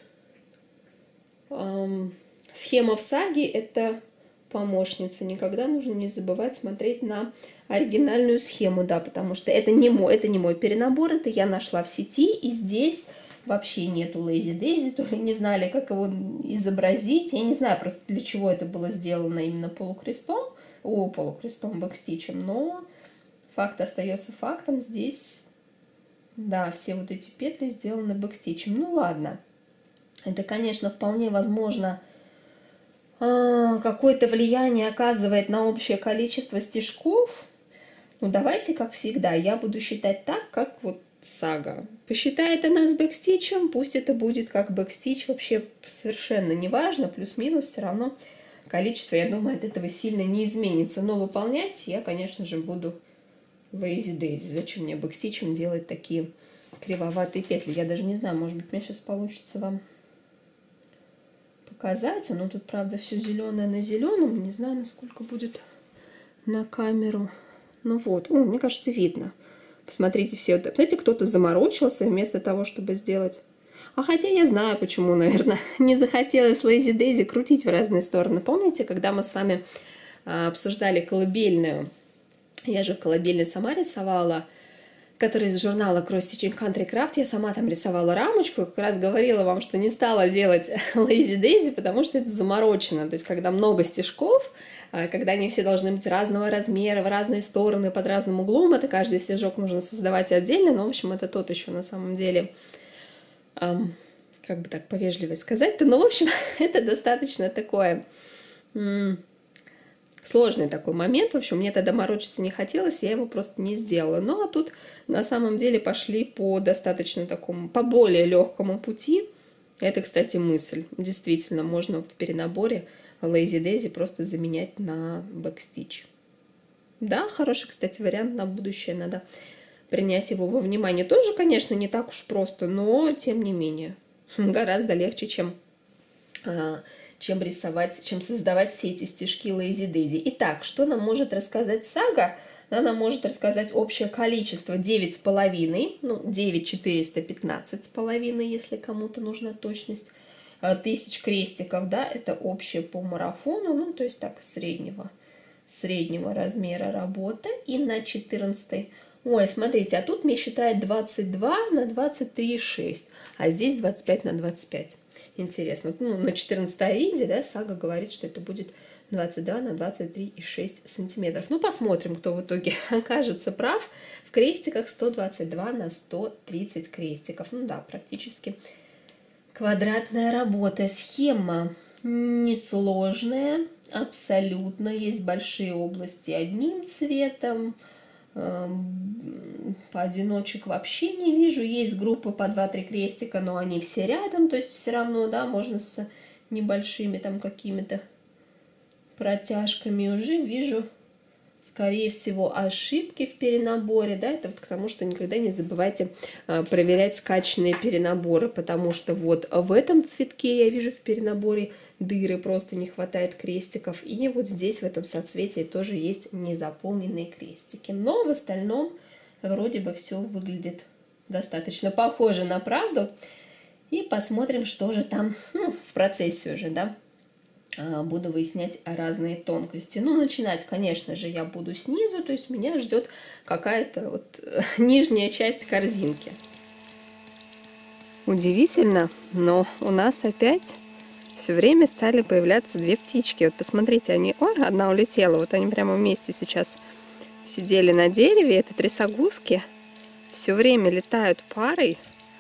эм, схема в саге — это помощница. Никогда нужно не забывать смотреть на оригинальную схему, да, потому что это не мой, это не мой перенабор, это я нашла в сети, и здесь вообще нету Lazy Daisy, то ли не знали, как его изобразить. Я не знаю просто, для чего это было сделано именно полукрестом, о, полукрестом, бэкстичем, но факт остается фактом. Здесь, да, все вот эти петли сделаны бэкстичем. Ну ладно, это, конечно, вполне возможно, какое-то влияние оказывает на общее количество стежков. Ну давайте, как всегда, я буду считать так, как вот сага. Посчитает она с бэкстичем, пусть это будет как бэкстич, вообще совершенно не важно, плюс-минус, все равно количество, я думаю, от этого сильно не изменится. Но выполнять я, конечно же, буду Lazy Daisy. Зачем мне бэкстичем делать такие кривоватые петли? Я даже не знаю, может быть, мне сейчас получится вам показать. Но тут, правда, все зеленое на зеленом. Не знаю, насколько будет на камеру. Ну вот, о, мне кажется, видно. Посмотрите, все вот, знаете, кто-то заморочился вместо того, чтобы сделать. А хотя я знаю, почему, наверное, не захотелось Lazy Daisy крутить в разные стороны. Помните, когда мы с вами а, обсуждали колыбельную? Я же в колыбельной сама рисовала, которая из журнала Cross Stitching Country Craft. Я сама там рисовала рамочку, и как раз говорила вам, что не стала делать Lazy Daisy, потому что это заморочено. То есть, когда много стежков, когда они все должны быть разного размера, в разные стороны, под разным углом, это каждый стежок нужно создавать отдельно, но, в общем, это тот еще на самом деле, эм, как бы так повежливо сказать-то, но, в общем, это достаточно такое м- сложный такой момент. В общем, мне тогда морочиться не хотелось, я его просто не сделала. Ну, а тут на самом деле пошли по достаточно такому, по более легкому пути. Это, кстати, мысль. Действительно, можно в перенаборе Lazy Daisy просто заменять на бэкстич. Да, хороший, кстати, вариант на будущее. Надо принять его во внимание. Тоже, конечно, не так уж просто, но тем не менее гораздо легче, чем, чем рисовать, чем создавать все эти стежки Lazy Daisy. Итак, что нам может рассказать сага? Она нам может рассказать общее количество девять с половиной, ну, девять четыреста пятнадцать с половиной, если кому-то нужна точность. Тысяч крестиков, да, это общее по марафону, ну, то есть так, среднего, среднего размера работа. И на четырнадцатой, ой, смотрите, а тут мне считает двадцать два на двадцать три и шесть, а здесь двадцать пять на двадцать пять. Интересно, ну, на четырнадцатой аиде, да, сага говорит, что это будет двадцать два на двадцать три и шесть сантиметров. Ну, посмотрим, кто в итоге окажется прав. В крестиках сто двадцать два на сто тридцать крестиков, ну да, практически квадратная работа. Схема несложная, абсолютно. Есть большие области одним цветом, поодиночек вообще не вижу. Есть группы по два-три крестика, но они все рядом, то есть все равно, да, можно с небольшими там какими-то протяжками. Уже вижу скорее всего, ошибки в перенаборе, да, это вот к тому, что никогда не забывайте а, проверять скачанные перенаборы, потому что вот в этом цветке я вижу в перенаборе дыры, просто не хватает крестиков, и вот здесь в этом соцветии тоже есть незаполненные крестики, но в остальном вроде бы все выглядит достаточно похоже на правду, и посмотрим, что же там, ну, в процессе уже, да, буду выяснять разные тонкости. Ну, начинать, конечно же, я буду снизу, то есть меня ждет какая-то вот нижняя часть корзинки. Удивительно, но у нас опять все время стали появляться две птички. Вот посмотрите, они... Ой, одна улетела, вот они прямо вместе сейчас сидели на дереве. Это трясогузки. Все время летают парой.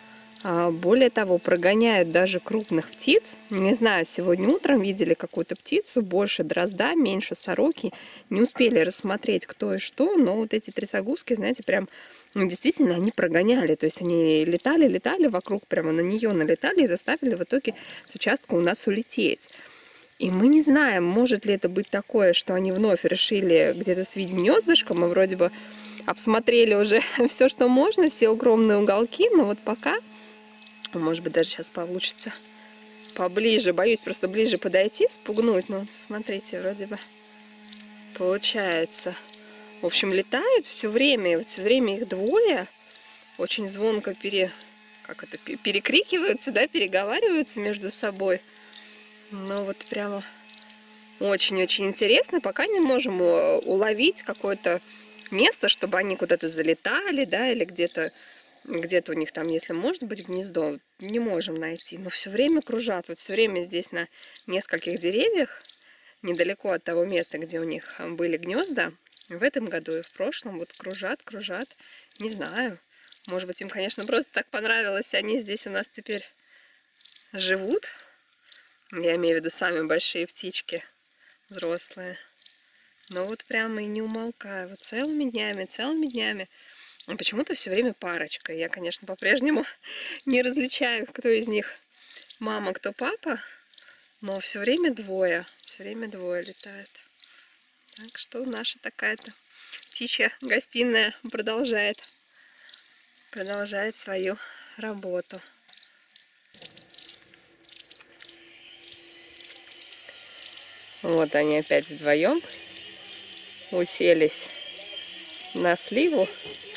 Более того, прогоняют даже крупных птиц. Не знаю, сегодня утром видели какую-то птицу, больше дрозда, меньше сороки. Не успели рассмотреть, кто и что, но вот эти трясогузки, знаете, прям, ну, действительно, они прогоняли. То есть они летали, летали вокруг, прямо на нее налетали и заставили в итоге с участка у нас улететь. И мы не знаем, может ли это быть такое, что они вновь решили где-то свить гнездышко. Мы вроде бы обсмотрели уже все, что можно, все укромные уголки, но вот пока... Может быть, даже сейчас получится поближе. Боюсь просто ближе подойти, спугнуть. Но вот, смотрите, вроде бы получается. В общем, летают все время. Вот все время их двое. Очень звонко пере... как это? перекрикиваются, да, переговариваются между собой. Ну вот прямо очень-очень интересно. Пока не можем уловить какое-то место, чтобы они куда-то залетали, да, или где-то где-то у них там, если может быть гнездо, не можем найти. Но все время кружат. Вот все время здесь на нескольких деревьях, недалеко от того места, где у них были гнезда, в этом году и в прошлом, вот кружат, кружат. Не знаю. Может быть, им, конечно, просто так понравилось. Они здесь у нас теперь живут. Я имею в виду сами большие птички, взрослые. Но вот прямо и не умолкаю. Вот целыми днями, целыми днями. Почему-то все время парочка. Я, конечно, по-прежнему не различаю, кто из них мама, кто папа. Но все время двое. Все время двое летают. Так что наша такая-то птичья гостиная продолжает, продолжает свою работу. Вот они опять вдвоем уселись на сливу.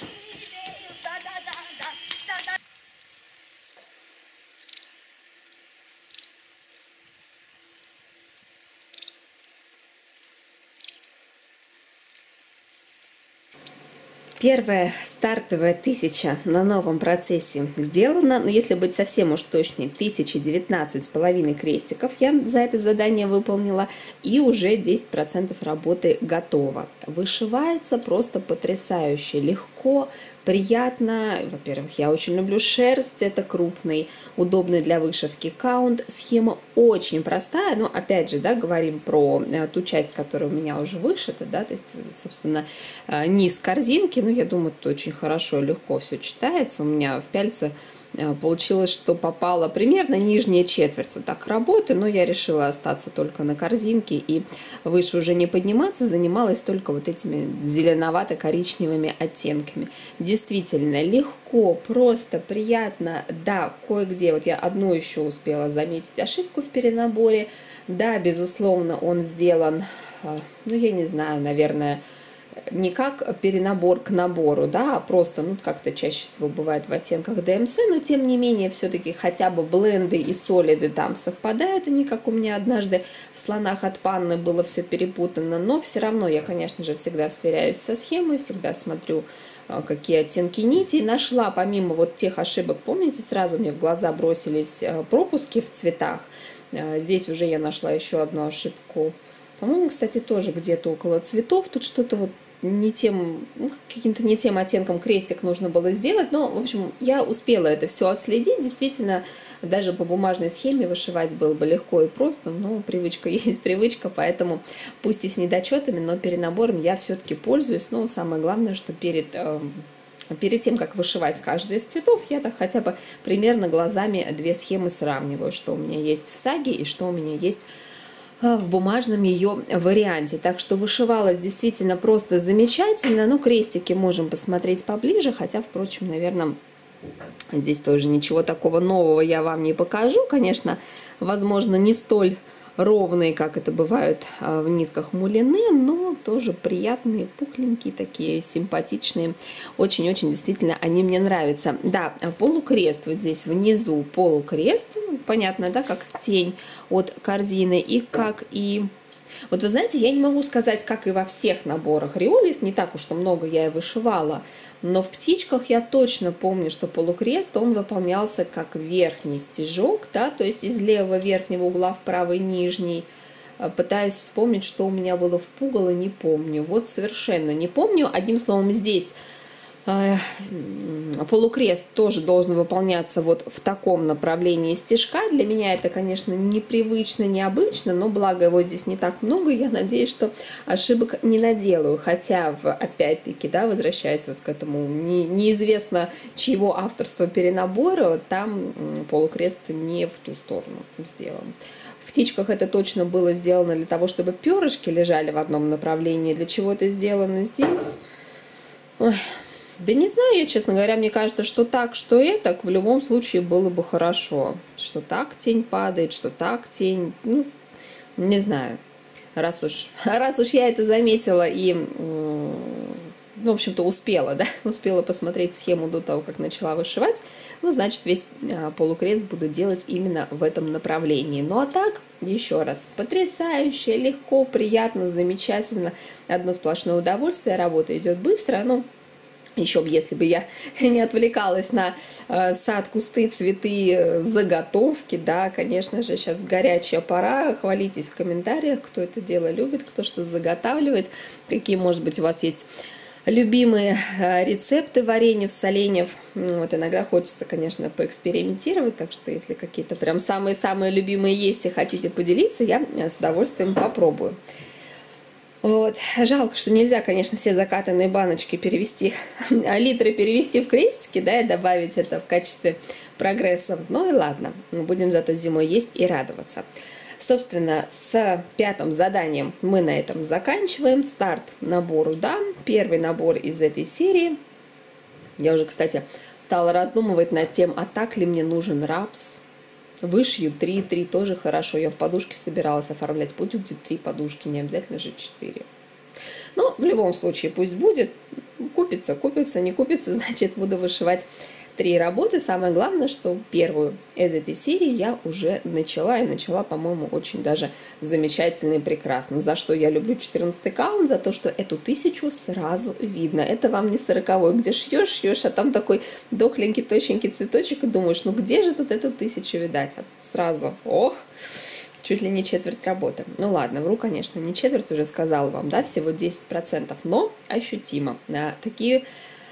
Первая стартовая тысяча на новом процессе сделана, но если быть совсем уж точнее, тысяча девятнадцать с половиной крестиков я за это задание выполнила, и уже десять процентов работы готово. Вышивается просто потрясающе, легко, приятно. Во-первых, я очень люблю шерсть, это крупный, удобный для вышивки каунт. Схема очень простая, но опять же, да, говорим про ту часть, которая у меня уже вышита, да, то есть, собственно, низ корзинки, ну, я думаю, тут очень хорошо и легко все читается. У меня в пяльце получилось, что попала примерно нижняя четверть вот так работы, но я решила остаться только на корзинке и выше уже не подниматься, занималась только вот этими зеленовато-коричневыми оттенками. Действительно легко, просто, приятно, да, кое-где, вот я одну еще успела заметить ошибку в перенаборе, да, безусловно, он сделан, ну, я не знаю, наверное, не как перенабор к набору, да, а просто, ну, как-то чаще всего бывает в оттенках ди эм си, но тем не менее, все-таки хотя бы бленды и солиды там совпадают, они, как у меня однажды в слонах от Панны было все перепутано, но все равно я, конечно же, всегда сверяюсь со схемой, всегда смотрю, какие оттенки нити, и нашла, помимо вот тех ошибок, помните, сразу мне в глаза бросились пропуски в цветах, здесь уже я нашла еще одну ошибку, по-моему, кстати, тоже где-то около цветов, тут что-то вот не тем, ну, каким-то не тем оттенком крестик нужно было сделать, но, в общем, я успела это все отследить, действительно, даже по бумажной схеме вышивать было бы легко и просто, но привычка есть привычка, поэтому пусть и с недочетами, но перенабором я все-таки пользуюсь, но самое главное, что перед... Э, Перед тем, как вышивать каждый из цветов, я так хотя бы примерно глазами две схемы сравниваю, что у меня есть в саге и что у меня есть в бумажном ее варианте. Так что вышивалась действительно просто замечательно. Ну, крестики можем посмотреть поближе, хотя, впрочем, наверное, здесь тоже ничего такого нового я вам не покажу. Конечно, возможно, не столь ровные, как это бывает в нитках мулине, но тоже приятные, пухленькие, такие симпатичные. Очень-очень действительно они мне нравятся. Да, полукрест вот здесь внизу, полукрест, понятно, да, как тень от корзины, и как и... Вот вы знаете, я не могу сказать, как и во всех наборах Риолис, не так уж что много я и вышивала, но в птичках я точно помню, что полукрест, он выполнялся как верхний стежок, да, то есть из левого верхнего угла в правый нижний. Пытаюсь вспомнить, что у меня было в пугало, не помню. Вот совершенно не помню. Одним словом, здесь полукрест тоже должен выполняться вот в таком направлении стежка. Для меня это, конечно, непривычно, необычно, но благо его здесь не так много. Я надеюсь, что ошибок не наделаю. Хотя, опять-таки, да, возвращаясь вот к этому не, неизвестно чьего авторства перенабора, там полукрест не в ту сторону сделан. В птичках это точно было сделано для того, чтобы перышки лежали в одном направлении. Для чего это сделано здесь? Ой. Да не знаю я, честно говоря, мне кажется, что так, что это, в любом случае было бы хорошо. Что так тень падает, что так тень, ну, не знаю. Раз уж, раз уж я это заметила и, ну, в общем-то, успела, да, успела посмотреть схему до того, как начала вышивать, ну, значит, весь полукрест буду делать именно в этом направлении. Ну, а так, еще раз, потрясающе, легко, приятно, замечательно, одно сплошное удовольствие, работа идет быстро, ну, еще бы, если бы я не отвлекалась на э, сад, кусты, цветы, заготовки, да, конечно же, сейчас горячая пора, хвалитесь в комментариях, кто это дело любит, кто что заготавливает, какие, может быть, у вас есть любимые э, рецепты вареньев, соленьев. Вот иногда хочется, конечно, поэкспериментировать, так что если какие-то прям самые-самые любимые есть и хотите поделиться, я с удовольствием попробую. Вот. Жалко, что нельзя, конечно, все закатанные баночки перевести, литры перевести в крестики, да, и добавить это в качестве прогресса. Ну и ладно, будем зато зимой есть и радоваться. Собственно, с пятым заданием мы на этом заканчиваем. Старт набору дан. Первый набор из этой серии. Я уже, кстати, стала раздумывать над тем, а так ли мне нужен рапс. Вышью три, три тоже хорошо. Я в подушке собиралась оформлять. Пусть будет три подушки, не обязательно же четыре. Но в любом случае пусть будет. Купится, купится, не купится, значит буду вышивать три работы. Самое главное, что первую из этой серии я уже начала. И начала, по-моему, очень даже замечательно и прекрасно. За что я люблю четырнадцатый каунт, за то, что эту тысячу сразу видно. Это вам не сороковой, где шьешь, шьешь, а там такой дохленький, точенький цветочек, и думаешь, ну где же тут эту тысячу видать? А сразу, ох, чуть ли не четверть работы. Ну ладно, вру, конечно, не четверть, уже сказала вам, да, всего десять процентов, но ощутимо. На такие...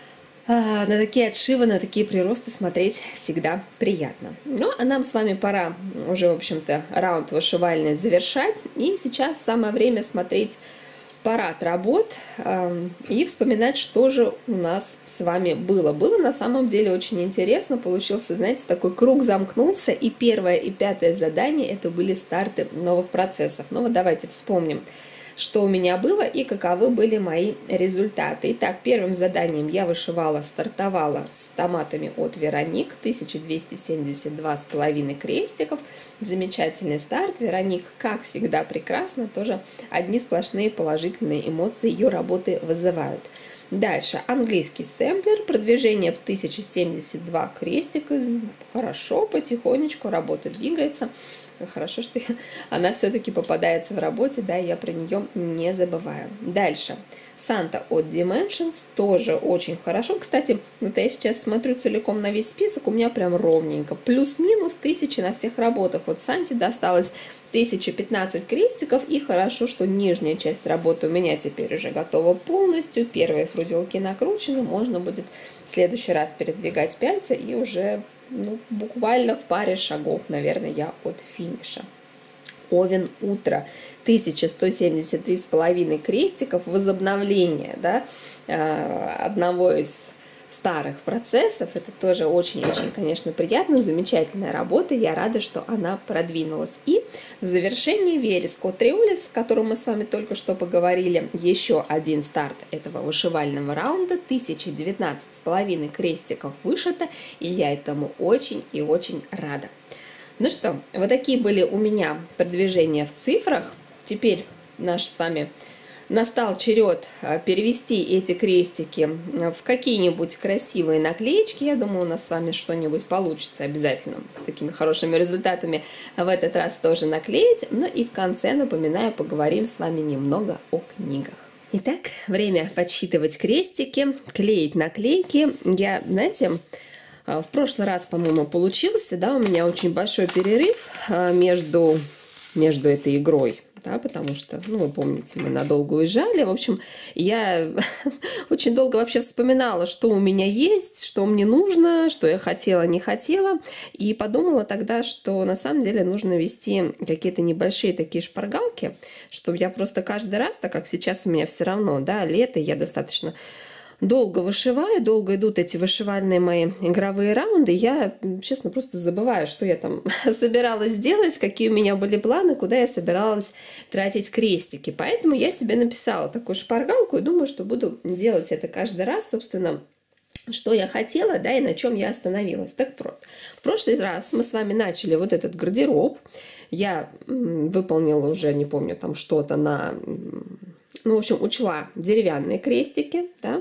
На такие отшивы, на такие приросты смотреть всегда приятно. Ну, а нам с вами пора уже, в общем-то, раунд вышивальный завершать. И сейчас самое время смотреть парад работ э, и вспоминать, что же у нас с вами было. Было на самом деле очень интересно. Получился, знаете, такой круг замкнулся. И первое, и пятое задание это были старты новых процессов. Ну вот давайте вспомним, что у меня было и каковы были мои результаты. Итак, первым заданием я вышивала, стартовала с томатами от Вероник, тысяча двести семьдесят два с половиной крестиков. Замечательный старт. Вероник, как всегда, прекрасно. Тоже одни сплошные положительные эмоции ее работы вызывают. Дальше английский сэмплер, продвижение в тысяча семьдесят два крестика. Хорошо, потихонечку работа двигается. Хорошо, что она все-таки попадается в работе, да, я про нее не забываю. Дальше. Санта от Dimensions, тоже очень хорошо. Кстати, вот я сейчас смотрю целиком на весь список, у меня прям ровненько. Плюс-минус тысячи на всех работах. Вот Санте досталось тысяча пятнадцать крестиков, и хорошо, что нижняя часть работы у меня теперь уже готова полностью. Первые фрузелки накручены, можно будет в следующий раз передвигать пяльцы и уже... Ну, буквально в паре шагов, наверное, я от финиша. Овен утро. тысяча сто семьдесят три с половиной крестиков. Возобновление, да, одного из старых процессов. Это тоже очень-очень, конечно, приятно, замечательная работа. Я рада, что она продвинулась. И в завершении Верес Котриолис, о котором мы с вами только что поговорили, еще один старт этого вышивального раунда. тысяча девятнадцать с половиной крестиков вышито, и я этому очень и очень рада. Ну что, вот такие были у меня продвижения в цифрах. Теперь наш с вами настал черед перевести эти крестики в какие-нибудь красивые наклеечки. Я думаю, у нас с вами что-нибудь получится обязательно с такими хорошими результатами в этот раз тоже наклеить. Ну и в конце, напоминаю, поговорим с вами немного о книгах. Итак, время подсчитывать крестики, клеить наклейки. Я, знаете, в прошлый раз, по-моему, получился, да, у меня очень большой перерыв между, между этой игрой. Да, потому что, ну, вы помните, мы надолго уезжали. В общем, я очень долго вообще вспоминала, что у меня есть, что мне нужно, что я хотела, не хотела. И подумала тогда, что на самом деле нужно вести какие-то небольшие такие шпаргалки, чтобы я просто каждый раз, так как сейчас у меня все равно, да, лето, я достаточно долго вышиваю, долго идут эти вышивальные мои игровые раунды, я, честно, просто забываю, что я там собиралась делать, какие у меня были планы, куда я собиралась тратить крестики. Поэтому я себе написала такую шпаргалку и думаю, что буду делать это каждый раз, собственно, что я хотела, да, и на чем я остановилась. Так, в прошлый раз мы с вами начали вот этот гардероб. Я выполнила уже, не помню, там что-то на... Ну, в общем, учла деревянные крестики, да.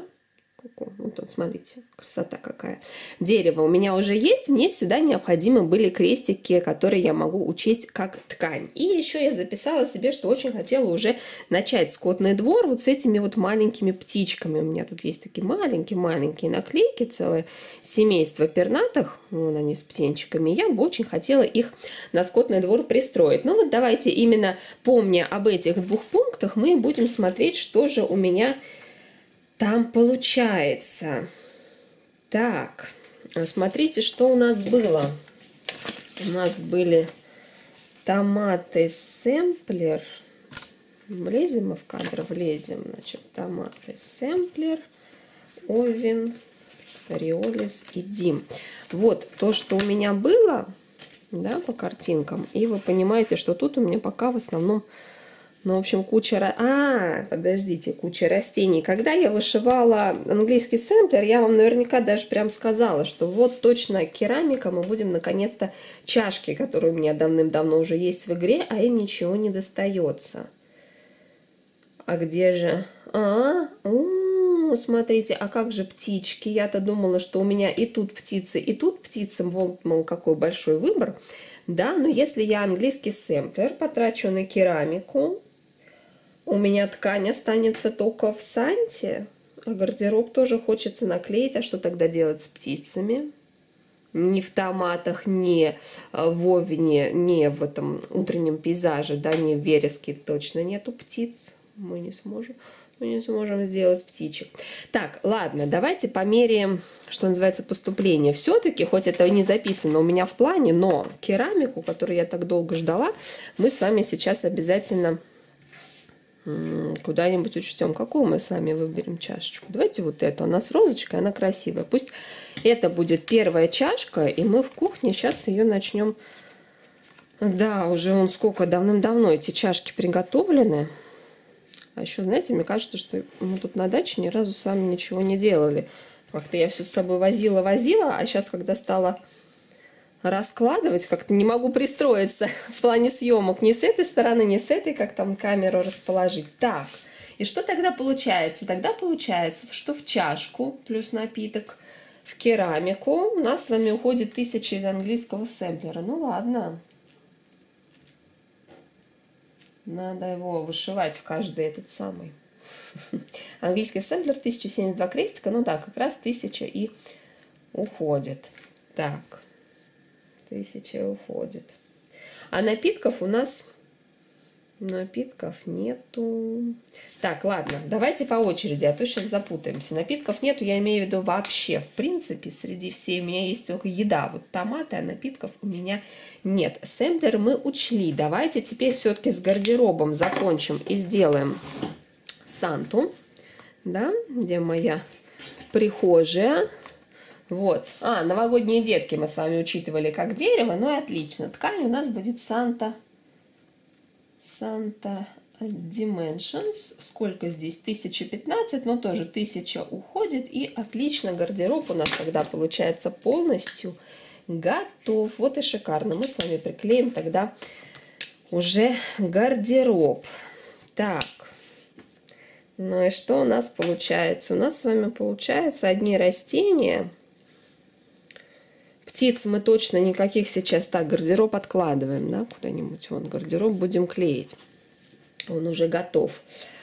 Вот он, смотрите, красота какая. Дерево у меня уже есть, мне сюда необходимы были крестики, которые я могу учесть как ткань. И еще я записала себе, что очень хотела уже начать скотный двор вот с этими вот маленькими птичками. У меня тут есть такие маленькие-маленькие наклейки, целое семейство пернатых, вон они с птенчиками. Я бы очень хотела их на скотный двор пристроить. Ну вот давайте именно помня об этих двух пунктах, мы будем смотреть, что же у меня там получается. Так, смотрите, что у нас было. У нас были томаты сэмплер. Влезем мы в кадр? Влезем. Значит, томаты сэмплер, овен, риолис и дим. Вот то, что у меня было, да, по картинкам. И вы понимаете, что тут у меня пока в основном... Ну, в общем, куча... А, подождите, куча растений. Когда я вышивала английский сэмплер, я вам наверняка даже прям сказала, что вот точно керамика, мы будем наконец-то чашки, которые у меня давным-давно уже есть в игре, а им ничего не достается. А где же... А, -а смотрите, а как же птички? Я-то думала, что у меня и тут птицы, и тут птицы. Вот, мол, какой большой выбор. Да, но если я английский сэмплер потрачу на керамику, у меня ткань останется только в санте, а гардероб тоже хочется наклеить. А что тогда делать с птицами? Ни в томатах, ни в овне, ни в этом утреннем пейзаже, да, ни в вереске точно нету птиц. Мы не сможем, мы не сможем сделать птичек. Так, ладно, давайте померяем, что называется, поступление. Все-таки, хоть это и не записано у меня в плане, но керамику, которую я так долго ждала, мы с вами сейчас обязательно куда-нибудь учтем. Какую мы с вами выберем чашечку? Давайте вот эту. Она с розочкой, она красивая. Пусть это будет первая чашка, и мы в кухне сейчас ее начнем. Да, уже он сколько давным-давно эти чашки приготовлены. А еще, знаете, мне кажется, что мы тут на даче ни разу с вами ничего не делали. Как-то я все с собой возила-возила, а сейчас, когда стала раскладывать, как-то не могу пристроиться в плане съемок ни с этой стороны, ни с этой, как там камеру расположить. Так, и что тогда получается? Тогда получается, что в чашку плюс напиток, в керамику у нас с вами уходит тысяча из английского сэмплера. Ну ладно. Надо его вышивать в каждый этот самый. Английский сэмплер тысяча семьдесят два крестика. Ну да, как раз тысяча и уходит. Так. Тысяча уходит. А напитков у нас... Напитков нету. Так, ладно, давайте по очереди, а то сейчас запутаемся. Напитков нету, я имею в виду вообще. В принципе, среди всей у меня есть только еда. Вот томаты, а напитков у меня нет. Сэмплер мы учли. Давайте теперь все-таки с гардеробом закончим и сделаем Санту. Да, где моя прихожая. Вот. А, новогодние детки мы с вами учитывали как дерево, ну и отлично. Ткань у нас будет Santa, Santa Dimensions. Сколько здесь? тысяча пятнадцать, но тоже тысяча уходит. И отлично, гардероб у нас тогда получается полностью готов. Вот и шикарно. Мы с вами приклеим тогда уже гардероб. Так. Ну и что у нас получается? У нас с вами получается одни растения. Птиц мы точно никаких сейчас... Так, гардероб откладываем, да, куда-нибудь. Вон, гардероб будем клеить. Он уже готов.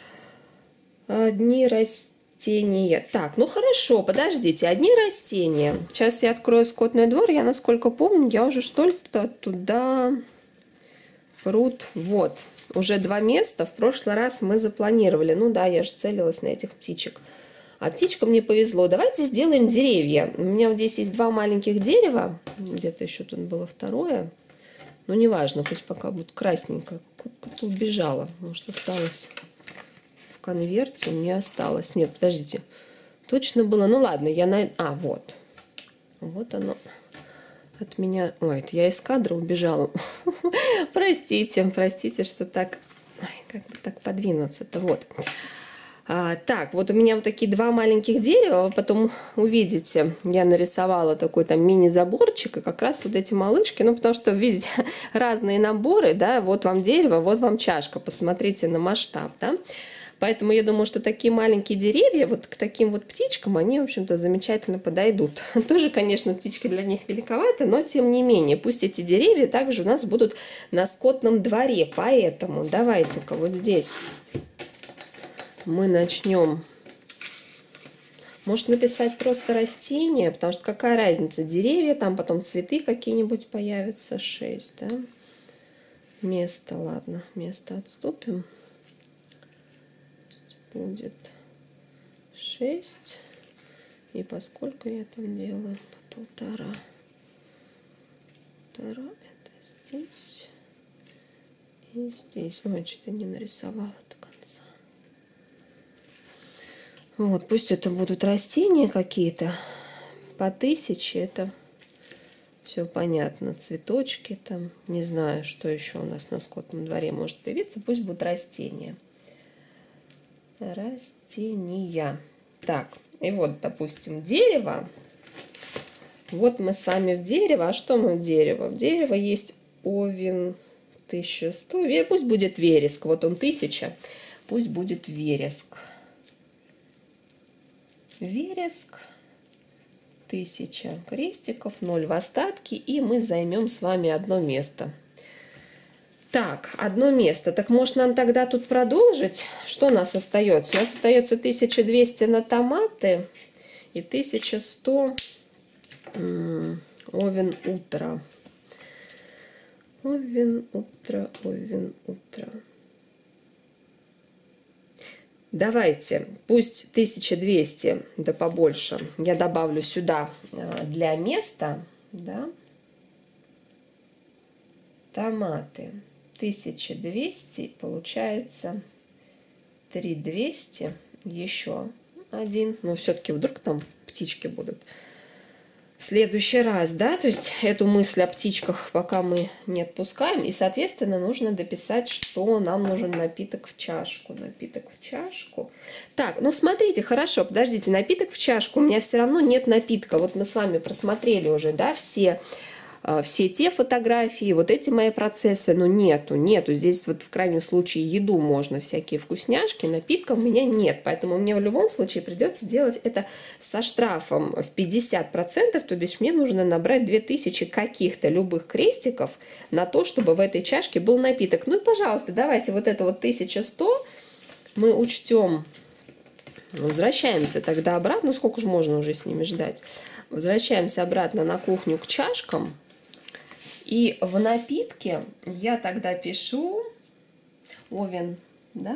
Одни растения. Так, ну хорошо, подождите. Одни растения. Сейчас я открою скотный двор. Я, насколько помню, я уже что-то туда... Пруд. Вот. Уже два места. В прошлый раз мы запланировали. Ну да, я же целилась на этих птичек. А птичкам мне повезло. Давайте сделаем деревья. У меня вот здесь есть два маленьких дерева. Где-то еще тут было второе. Ну, неважно, пусть пока будет красненько. Как-то убежала. Может, осталось в конверте? Не осталось. Нет, подождите. Точно было. Ну, ладно, я на... А, вот. Вот оно. От меня... Ой, это я из кадра убежала. Простите, простите, что так... Ой, как бы так подвинуться-то. Вот. А, так, вот у меня вот такие два маленьких дерева, потом увидите, я нарисовала такой там мини-заборчик, и как раз вот эти малышки, ну, потому что, видите, разные наборы, да, вот вам дерево, вот вам чашка, посмотрите на масштаб, да, поэтому я думаю, что такие маленькие деревья, вот к таким вот птичкам, они, в общем-то, замечательно подойдут. Тоже, конечно, птички для них великоваты, но, тем не менее, пусть эти деревья также у нас будут на скотном дворе, поэтому давайте-ка вот здесь... Мы начнем. Может написать просто растения, потому что какая разница, деревья, там потом цветы какие-нибудь появятся. шесть, да? Место, ладно, место отступим. Будет шесть. И поскольку я там делаю по полтора. Полтора, это здесь. И здесь. Ой, что-то не нарисовала до конца. Вот, пусть это будут растения какие-то по тысяче, это все понятно. Цветочки там, не знаю, что еще у нас на скотном дворе может появиться, пусть будут растения. Растения. Так, и вот, допустим, дерево. Вот мы с вами в дерево. А что мы в дерево? В дерево есть овен тысяча сто, пусть будет вереск. Вот он тысяча, пусть будет вереск. Вереск, тысяча крестиков, ноль в остатке, и мы займем с вами одно место. Так, одно место. Так может нам тогда тут продолжить? Что у нас остается? У нас остается тысяча двести на томаты и тысяча сто овен утро. Овен утро, овен утро. Давайте, пусть тысяча двести, да побольше, я добавлю сюда для места, да, томаты. тысяча двести, получается три тысячи двести, еще один, но все-таки вдруг там птички будут. В следующий раз, да, то есть эту мысль о птичках пока мы не отпускаем. И, соответственно, нужно дописать, что нам нужен напиток в чашку. Напиток в чашку. Так, ну смотрите, хорошо, подождите, напиток в чашку. У меня все равно нет напитка. Вот мы с вами просмотрели уже, да, все... все те фотографии, вот эти мои процессы, но нету, нету. Здесь вот в крайнем случае еду можно, всякие вкусняшки, напитков у меня нет. Поэтому мне в любом случае придется делать это со штрафом в пятьдесят процентов, то бишь мне нужно набрать две тысячи каких-то любых крестиков на то, чтобы в этой чашке был напиток. Ну и, пожалуйста, давайте вот это вот тысяча сто мы учтем. Возвращаемся тогда обратно. Ну сколько же можно уже с ними ждать? Возвращаемся обратно на кухню к чашкам. И в напитке я тогда пишу овен, да,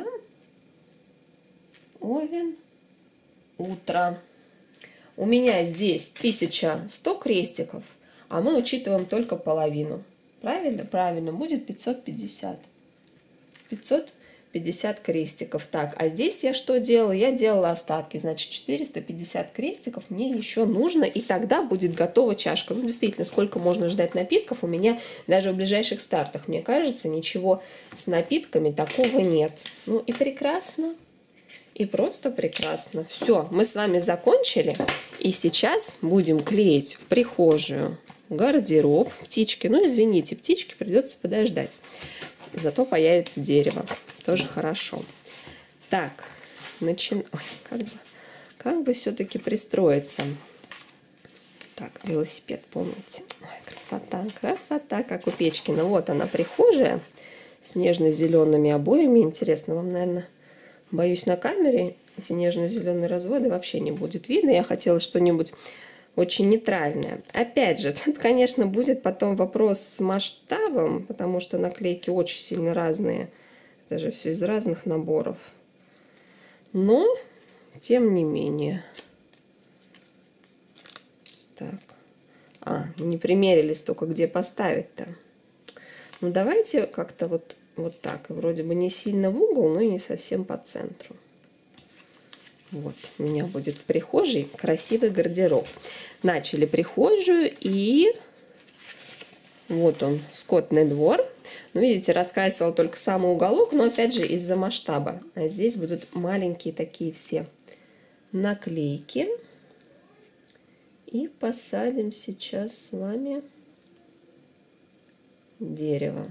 овен утро. У меня здесь тысяча сто крестиков, а мы учитываем только половину. Правильно? Правильно. Будет пятьсот пятьдесят. пятьсот пятьдесят крестиков. Так, а здесь я что делала? Я делала остатки. Значит, четыреста пятьдесят крестиков мне еще нужно, и тогда будет готова чашка. Ну, действительно, сколько можно ждать напитков? У меня даже в ближайших стартах, мне кажется, ничего с напитками такого нет. Ну и прекрасно. И просто прекрасно. Все, мы с вами закончили. И сейчас будем клеить в прихожую гардероб. Птички, ну извините, птички придется подождать. Зато появится дерево. Тоже хорошо. Так, начинаем. Как бы, как бы все-таки пристроиться. Так, велосипед, помните? Ой, красота, красота, как у Печкина. Вот она, прихожая с нежно-зелеными обоями. Интересно, вам, наверное, боюсь, на камере эти нежно-зеленые разводы вообще не будет видно. Я хотела что-нибудь очень нейтральное. Опять же, тут, конечно, будет потом вопрос с масштабом, потому что наклейки очень сильно разные. Даже все из разных наборов. Но, тем не менее. Так. А, не примерились только, где поставить-то. Ну, давайте как-то вот, вот так. Вроде бы не сильно в угол, но и не совсем по центру. Вот, у меня будет в прихожей красивый гардероб. Начали прихожую, и вот он, скотный двор. Ну, видите, раскрасила только самый уголок, но опять же из-за масштаба. А здесь будут маленькие такие все наклейки. И посадим сейчас с вами дерево.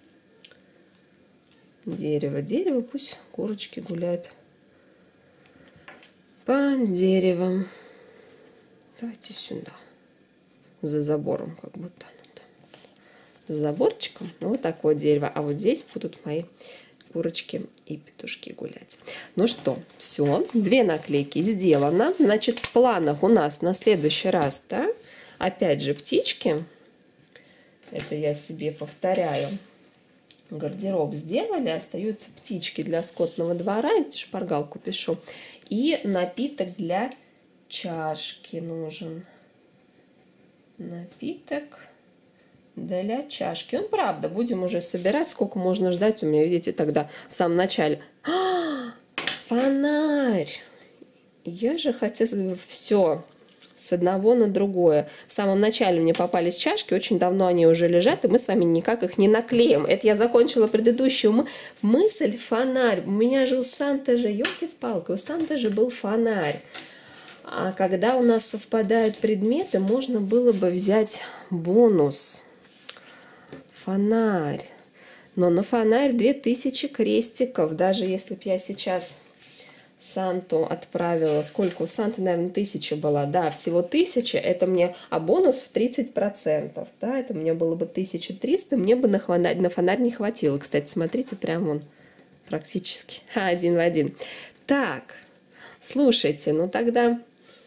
Дерево, дерево, пусть курочки гуляют по деревам. Давайте сюда. За забором, как будто. За заборчиком. Ну, вот такое дерево. А вот здесь будут мои курочки и петушки гулять. Ну что, все. Две наклейки сделано. Значит, в планах у нас на следующий раз, да, опять же птички. Это я себе повторяю. Гардероб сделали. Остаются птички для скотного двора. Я шпаргалку пишу. И напиток для чашки нужен. Напиток для чашки. Ну, правда, будем уже собирать. Сколько можно ждать? У меня, видите, тогда в самом начале. А, фонарь! Я же хотела все с одного на другое. В самом начале мне попались чашки. Очень давно они уже лежат, и мы с вами никак их не наклеим. Это я закончила предыдущую мысль. Фонарь. У меня же у Санты же, елки с палкой, у Санты же был фонарь. А когда у нас совпадают предметы, можно было бы взять бонус. Фонарь. Но на фонарь две тысячи крестиков. Даже если бы я сейчас Санту отправила. Сколько у Санты, наверное, тысяча была. Да, всего тысяча. Это мне, а бонус в тридцать процентов. Да, это мне было бы тысяча триста. Мне бы на фонарь, на фонарь не хватило. Кстати, смотрите, прям он практически один в один. Так, слушайте, ну тогда...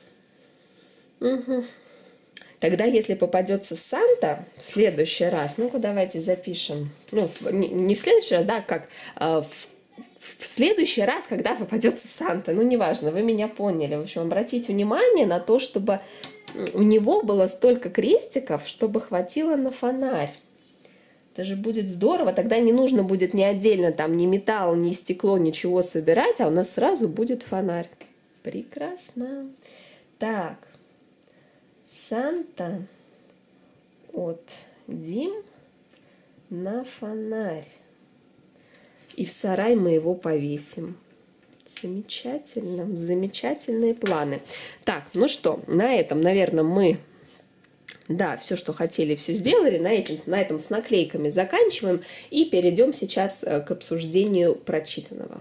Угу. Тогда, если попадется Санта в следующий раз, ну-ка давайте запишем. Ну, не, не в следующий раз, да, как э, в, в следующий раз, когда попадется Санта. Ну, неважно, вы меня поняли. В общем, обратите внимание на то, чтобы у него было столько крестиков, чтобы хватило на фонарь. Это же будет здорово. Тогда не нужно будет ни отдельно там ни металл, ни стекло, ничего собирать, а у нас сразу будет фонарь. Прекрасно. Так. Санта от Дим на фонарь. И в сарай мы его повесим. Замечательно. Замечательные планы. Так, ну что, на этом, наверное, мы, да, все, что хотели, все сделали. На этом, на этом с наклейками заканчиваем. И перейдем сейчас к обсуждению прочитанного.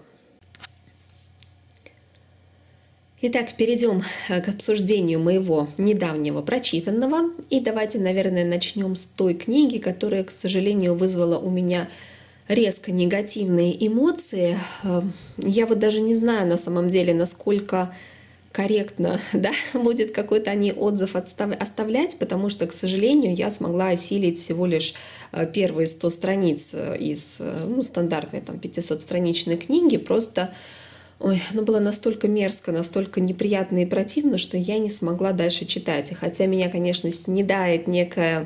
Итак, перейдем к обсуждению моего недавнего прочитанного. И давайте, наверное, начнем с той книги, которая, к сожалению, вызвала у меня резко негативные эмоции. Я вот даже не знаю на самом деле, насколько корректно, да, будет какой-то о ней отзыв оставлять, потому что, к сожалению, я смогла осилить всего лишь первые сто страниц из, ну, стандартной там пятисотстраничной книги. Просто... Ой, оно было настолько мерзко, настолько неприятно и противно, что я не смогла дальше читать. И хотя меня, конечно, снедает некая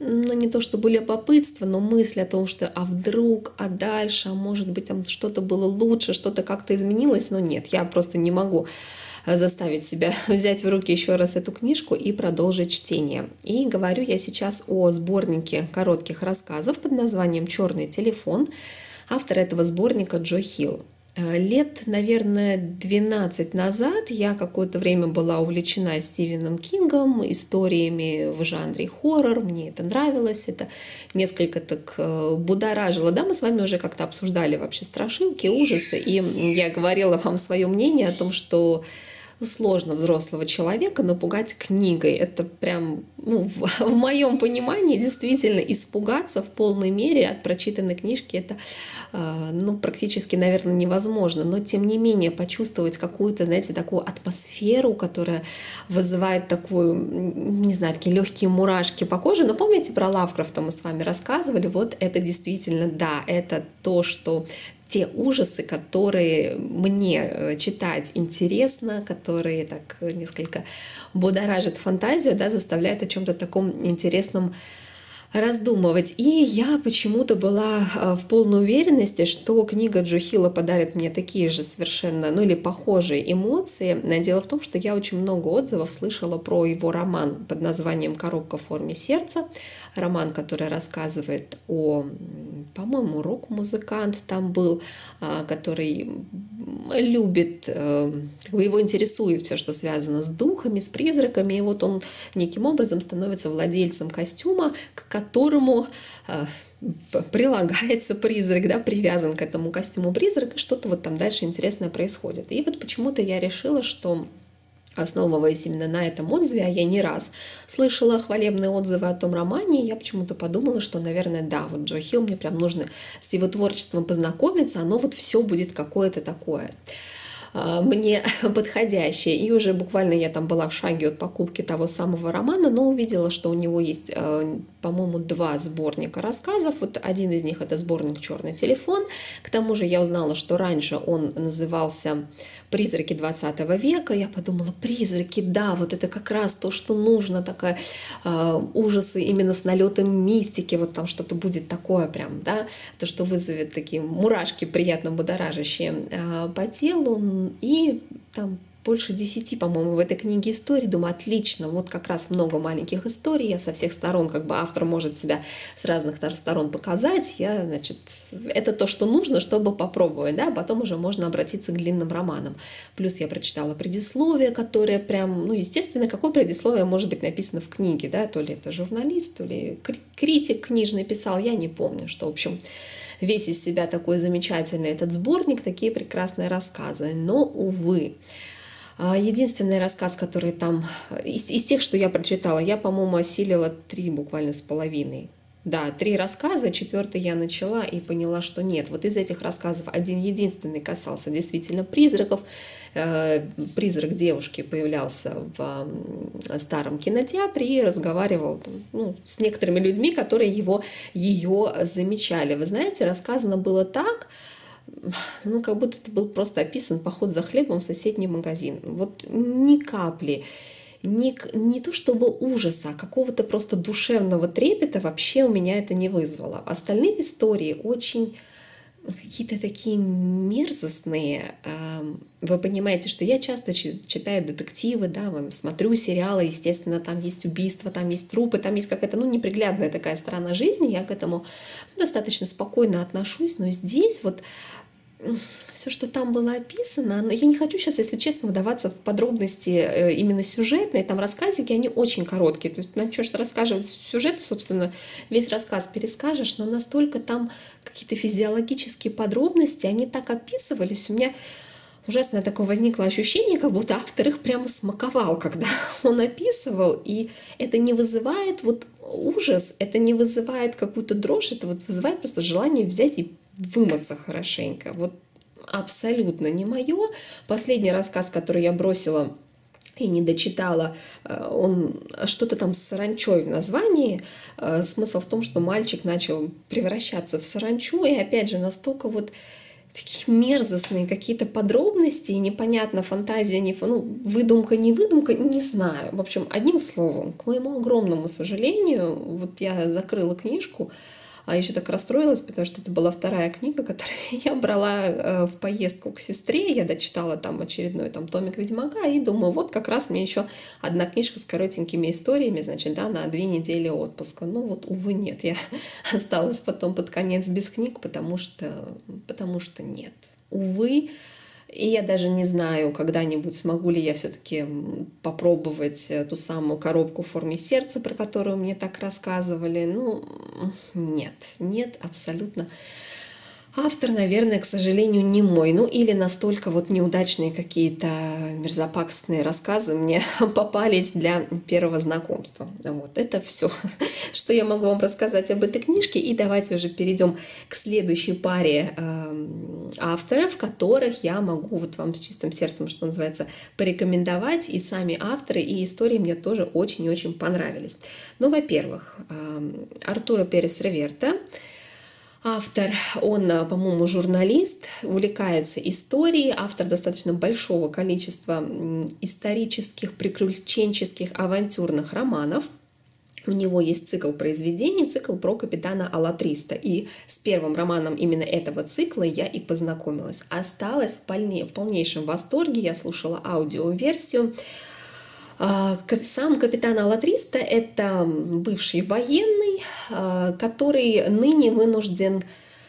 ну, не то чтобы любопытство, но мысль о том, что а вдруг, а дальше, а может быть там что-то было лучше, что-то как-то изменилось, но нет, я просто не могу заставить себя взять в руки еще раз эту книжку и продолжить чтение. И говорю я сейчас о сборнике коротких рассказов под названием «Черный телефон». Автор этого сборника Джо Хилл. Лет, наверное, двенадцать назад я какое-то время была увлечена Стивеном Кингом, историями в жанре хоррор, мне это нравилось, это несколько так будоражило. Да, мы с вами уже как-то обсуждали вообще страшилки, ужасы, и я говорила вам свое мнение о том, что сложно взрослого человека напугать книгой. Это прям, ну, в, в моем понимании действительно испугаться в полной мере от прочитанной книжки это, э, ну, практически, наверное, невозможно. Но, тем не менее, почувствовать какую-то, знаете, такую атмосферу, которая вызывает такую, не знаю, такие легкие мурашки по коже. Но помните, про Лавкрафта мы с вами рассказывали? Вот это действительно, да, это то, что те ужасы, которые мне читать интересно, которые так несколько будоражат фантазию, да, заставляют о чем-то таком интересном раздумывать. И я почему-то была в полной уверенности, что книга Джо Хилла подарит мне такие же совершенно, ну или похожие эмоции. Но дело в том, что я очень много отзывов слышала про его роман под названием «Коробка в форме сердца». Роман, который рассказывает о, по-моему, рок-музыкант там был, который любит, его интересует все, что связано с духами, с призраками. И вот он неким образом становится владельцем костюма, к которому прилагается призрак, да, привязан к этому костюму призрак, и что-то вот там дальше интересное происходит. И вот почему-то я решила, что, основываясь именно на этом отзыве, а я не раз слышала хвалебные отзывы о том романе, я почему-то подумала, что, наверное, да, вот Джо Хилл, мне прям нужно с его творчеством познакомиться, оно вот все будет какое-то такое мне подходящее. И уже буквально я там была в шаге от покупки того самого романа, но увидела, что у него есть, по-моему, два сборника рассказов. Вот один из них — это сборник «Черный телефон». К тому же я узнала, что раньше он назывался «Призраки двадцатого века». Я подумала, призраки, да, вот это как раз то, что нужно, такая э, ужасы именно с налетом мистики, вот там что-то будет такое прям, да, то, что вызовет такие мурашки приятно будоражащие э, по телу. И там больше десяти, по-моему, в этой книге историй. Думаю, отлично, вот как раз много маленьких историй. Я со всех сторон, как бы автор может себя с разных сторон показать. Я, значит, это то, что нужно, чтобы попробовать, да, потом уже можно обратиться к длинным романам. Плюс я прочитала предисловие, которое прям, ну, естественно, какое предисловие может быть написано в книге, да, то ли это журналист, то ли критик книжный писал, я не помню, что, в общем, весь из себя такой замечательный этот сборник, такие прекрасные рассказы. Но, увы, единственный рассказ, который там, из, из тех, что я прочитала, я, по-моему, осилила три буквально с половиной. Да, три рассказа, четвертый я начала и поняла, что нет. Вот из этих рассказов один единственный касался действительно призраков. Призрак девушки появлялся в старом кинотеатре и разговаривал там, ну, с некоторыми людьми, которые его, ее замечали. Вы знаете, рассказано было так, ну, как будто это был просто описан поход за хлебом в соседний магазин. Вот ни капли, ни, не то чтобы ужаса, а какого-то просто душевного трепета вообще у меня это не вызвало. Остальные истории очень какие-то такие мерзостные. Вы понимаете, что я часто читаю детективы, да, смотрю сериалы, естественно, там есть убийства, там есть трупы, там есть какая-то, ну, неприглядная такая сторона жизни, я к этому достаточно спокойно отношусь, но здесь вот все, что там было описано, но я не хочу сейчас, если честно, вдаваться в подробности именно сюжетные, там рассказики, они очень короткие, то есть на что расскажешь сюжет, собственно, весь рассказ перескажешь, но настолько там какие-то физиологические подробности, они так описывались, у меня ужасное такое возникло ощущение, как будто автор их прямо смаковал, когда он описывал, и это не вызывает вот ужас, это не вызывает какую-то дрожь, это вот вызывает просто желание взять и вымыться хорошенько. Вот абсолютно не мое. Последний рассказ, который я бросила и не дочитала, он что-то там с саранчой в названии. Смысл в том, что мальчик начал превращаться в саранчу, и опять же настолько вот такие мерзостные какие-то подробности, и непонятно, фантазия, не, фа- ну, выдумка, не выдумка, не знаю. В общем, одним словом, к моему огромному сожалению, вот я закрыла книжку, а еще так расстроилась, потому что это была вторая книга, которую я брала э, в поездку к сестре. Я дочитала там очередной там томик Ведьмака и думаю, вот как раз мне еще одна книжка с коротенькими историями, значит, да, на две недели отпуска. Ну вот, увы, нет, я осталась потом под конец без книг, потому что, потому что нет. Увы, и я даже не знаю, когда-нибудь смогу ли я все-таки попробовать ту самую коробку в форме сердца, про которую мне так рассказывали. Ну, нет, нет, абсолютно. Автор, наверное, к сожалению, не мой. Ну, или настолько вот неудачные какие-то мерзопакостные рассказы мне попались для первого знакомства. Вот, это все, что я могу вам рассказать об этой книжке. И давайте уже перейдем к следующей паре э, авторов, которых я могу вот вам с чистым сердцем, что называется, порекомендовать. И сами авторы, и истории мне тоже очень-очень понравились. Ну, во-первых, э, Артуро Перес Реверта. Автор, он, по-моему, журналист, увлекается историей, автор достаточно большого количества исторических, приключенческих, авантюрных романов. У него есть цикл произведений, цикл про капитана Алатриста. И с первым романом именно этого цикла я и познакомилась. Осталась в, полне, в полнейшем восторге, я слушала аудиоверсию. Сам капитан Алатриста – это бывший военный, который ныне вынужден,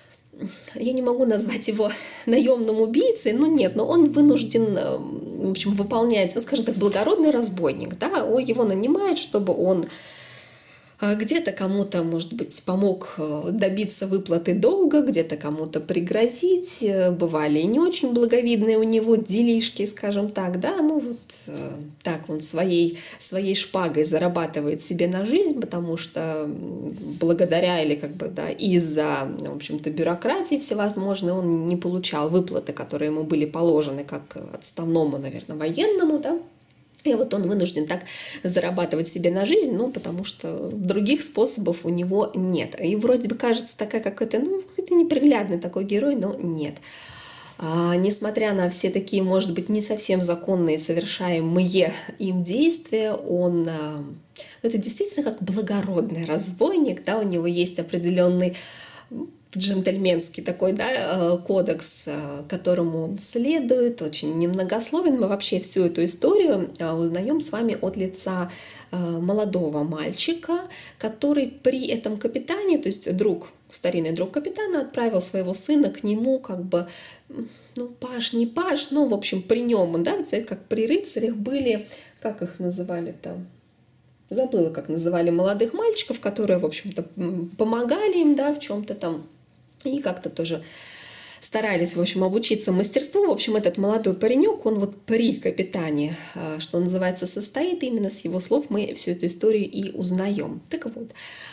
я не могу назвать его наемным убийцей, но нет, но он вынужден, в общем, выполнять, ну, скажем так, благородный разбойник, да, его нанимают, чтобы он где-то кому-то, может быть, помог добиться выплаты долга, где-то кому-то пригрозить. Бывали и не очень благовидные у него делишки, скажем так, да, ну вот так он своей, своей шпагой зарабатывает себе на жизнь, потому что благодаря или как бы, да, из-за, в общем-то, бюрократии всевозможной он не получал выплаты, которые ему были положены как отставному, наверное, военному, да. И вот он вынужден так зарабатывать себе на жизнь, ну, потому что других способов у него нет. И вроде бы кажется такая какой-то, ну, какой-то неприглядный такой герой, но нет. А, несмотря на все такие, может быть, не совсем законные, совершаемые им действия, он... А, это действительно как благородный разбойник, да, у него есть определенный... джентльменский такой, да, кодекс, которому он следует, очень немногословен. Мы вообще всю эту историю узнаем с вами от лица молодого мальчика, который при этом капитане, то есть друг, старинный друг капитана, отправил своего сына к нему, как бы, ну, паж, не паж, но, в общем, при нем, да, как при рыцарях были, как их называли-то? Забыла, как называли молодых мальчиков, которые, в общем-то, помогали им, да, в чем-то там, и как-то тоже старались, в общем, обучиться мастерству. В общем, этот молодой паренек, он вот при капитане, что называется, состоит. Именно с его слов мы всю эту историю и узнаем. Так вот,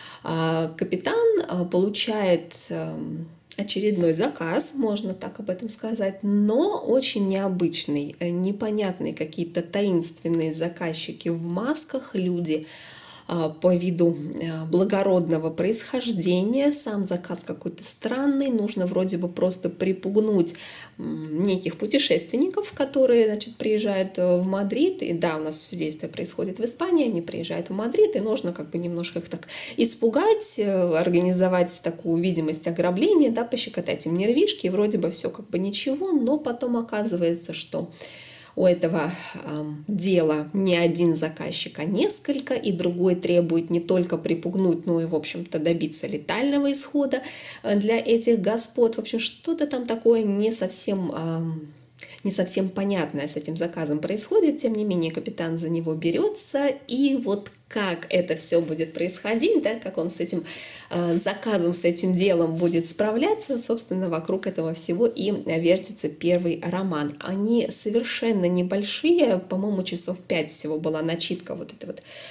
капитан получает очередной заказ, можно так об этом сказать, но очень необычный, непонятные какие-то таинственные заказчики в масках, люди по виду благородного происхождения. Сам заказ какой-то странный. Нужно вроде бы просто припугнуть неких путешественников, которые, значит, приезжают в Мадрид. И да, у нас все действие происходит в Испании. Они приезжают в Мадрид, и нужно как бы немножко их так испугать, организовать такую видимость ограбления, да, пощекотать им нервишки. И вроде бы все как бы ничего, но потом оказывается, что у этого э, дела не один заказчик, а несколько, и другой требует не только припугнуть, но и, в общем-то, добиться летального исхода для этих господ. В общем, что-то там такое не совсем, э, не совсем понятное с этим заказом происходит. Тем не менее, капитан за него берется, и вот как это все будет происходить, да, как он с этим э, заказом, с этим делом будет справляться, собственно, вокруг этого всего и вертится первый роман. Они совершенно небольшие, по-моему, часов пять всего была начитка вот этой вот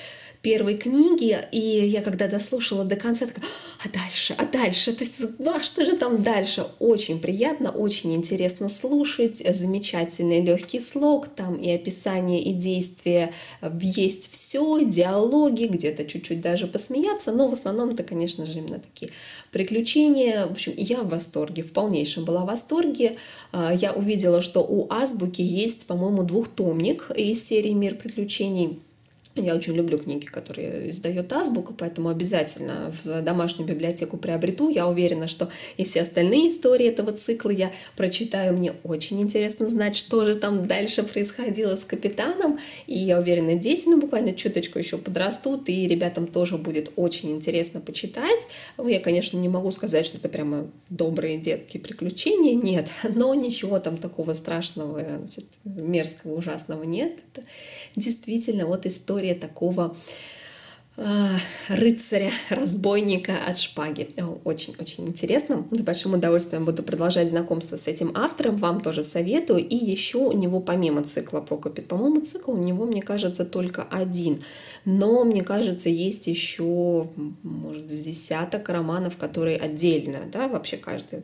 первой книги, и я когда дослушала до конца, такая, а дальше, а дальше, то есть, ну а что же там дальше? Очень приятно, очень интересно слушать, замечательный легкий слог, там и описание, и действия, есть все, диалоги, где-то чуть-чуть даже посмеяться, но в основном это, конечно же, именно такие приключения. В общем, я в восторге, в полнейшем была в восторге. Я увидела, что у Азбуки есть, по-моему, двухтомник из серии «Мир приключений». Я очень люблю книги, которые издает Азбука, поэтому обязательно в домашнюю библиотеку приобрету. Я уверена, что и все остальные истории этого цикла я прочитаю. Мне очень интересно знать, что же там дальше происходило с капитаном. И я уверена, дети, ну, буквально чуточку еще подрастут, и ребятам тоже будет очень интересно почитать. Ну, я, конечно, не могу сказать, что это прямо добрые детские приключения, нет, но ничего там такого страшного, значит, мерзкого, ужасного нет. Это действительно вот история такого э, рыцаря, разбойника от шпаги. Очень-очень интересно. С большим удовольствием буду продолжать знакомство с этим автором. Вам тоже советую. И еще у него помимо цикла про капитана, по-моему, цикл у него, мне кажется, только один. Но, мне кажется, есть еще, может, с десяток романов, которые отдельно, да, вообще каждый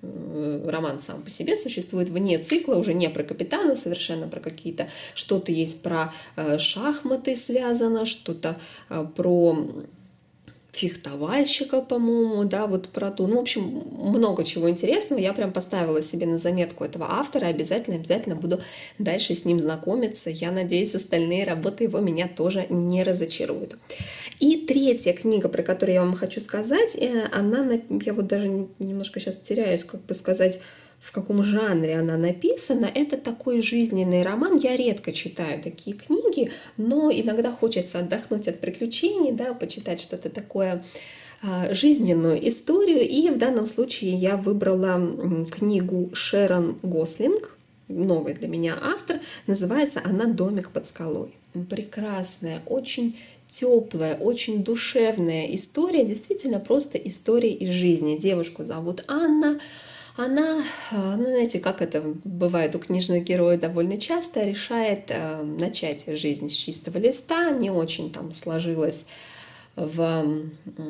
роман сам по себе существует вне цикла, уже не про капитана, совершенно про какие-то, что-то есть про шахматы связано, что-то про фехтовальщика, по-моему, да, вот про ту. Ну, в общем, много чего интересного. Я прям поставила себе на заметку этого автора. Обязательно-обязательно буду дальше с ним знакомиться. Я надеюсь, остальные работы его меня тоже не разочаруют. И третья книга, про которую я вам хочу сказать, она, я вот даже немножко сейчас теряюсь, как бы сказать, в каком жанре она написана. Это такой жизненный роман. Я редко читаю такие книги, но иногда хочется отдохнуть от приключений, да, почитать что-то такое, жизненную историю. И в данном случае я выбрала книгу Шерон Гослинг, новый для меня автор. Называется она «Домик под скалой». Прекрасная, очень теплая, очень душевная история. Действительно просто история из жизни. Девушку зовут Анна. Она, ну, знаете, как это бывает у книжных героев довольно часто, решает э, начать жизнь с чистого листа, не очень там сложилось в, э,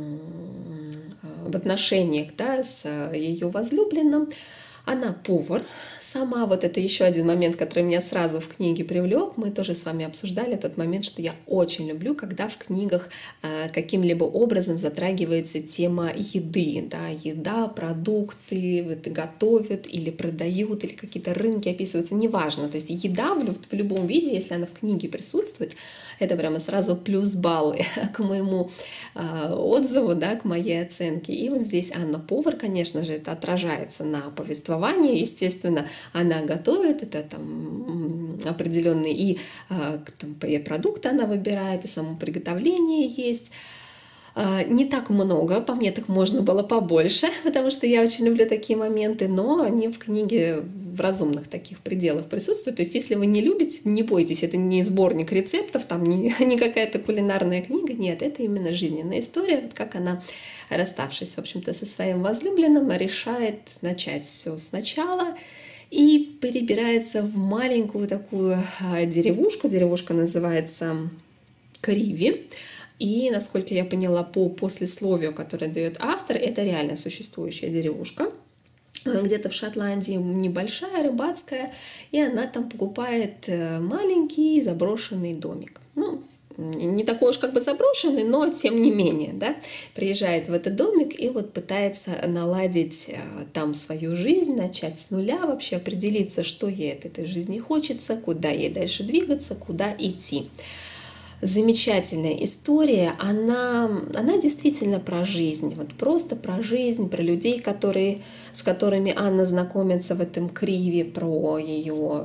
в отношениях, да, с ее возлюбленным. Она повар сама, вот это еще один момент, который меня сразу в книге привлек. Мы тоже с вами обсуждали тот момент, что я очень люблю, когда в книгах э, каким-либо образом затрагивается тема еды, да, еда, продукты, вот, готовят или продают, или какие-то рынки описываются, неважно. То есть еда в, в любом виде, если она в книге присутствует, это прямо сразу плюс баллы к моему э, отзыву, да, к моей оценке. И вот здесь Анна повар, конечно же, это отражается на повествовании, естественно, она готовит, это там определенные и, э, там, и продукты она выбирает, и само приготовление есть. Не так много, по мне так можно было побольше, потому что я очень люблю такие моменты, но они в книге в разумных таких пределах присутствуют. То есть, если вы не любите, не бойтесь, это не сборник рецептов, там не, не какая-то кулинарная книга, нет, это именно жизненная история, вот как она, расставшись, в общем-то, со своим возлюбленным, решает начать все сначала и перебирается в маленькую такую деревушку. Деревушка называется Криви. И, насколько я поняла по послесловию, которое дает автор, это реально существующая деревушка. Где-то в Шотландии небольшая, рыбацкая, и она там покупает маленький заброшенный домик. Ну, не такой уж как бы заброшенный, но тем не менее, да, приезжает в этот домик и вот пытается наладить там свою жизнь, начать с нуля, вообще определиться, что ей от этой жизни хочется, куда ей дальше двигаться, куда идти. Замечательная история, она, она действительно про жизнь, вот просто про жизнь, про людей, которые, с которыми Анна знакомится в этом Криве, про ее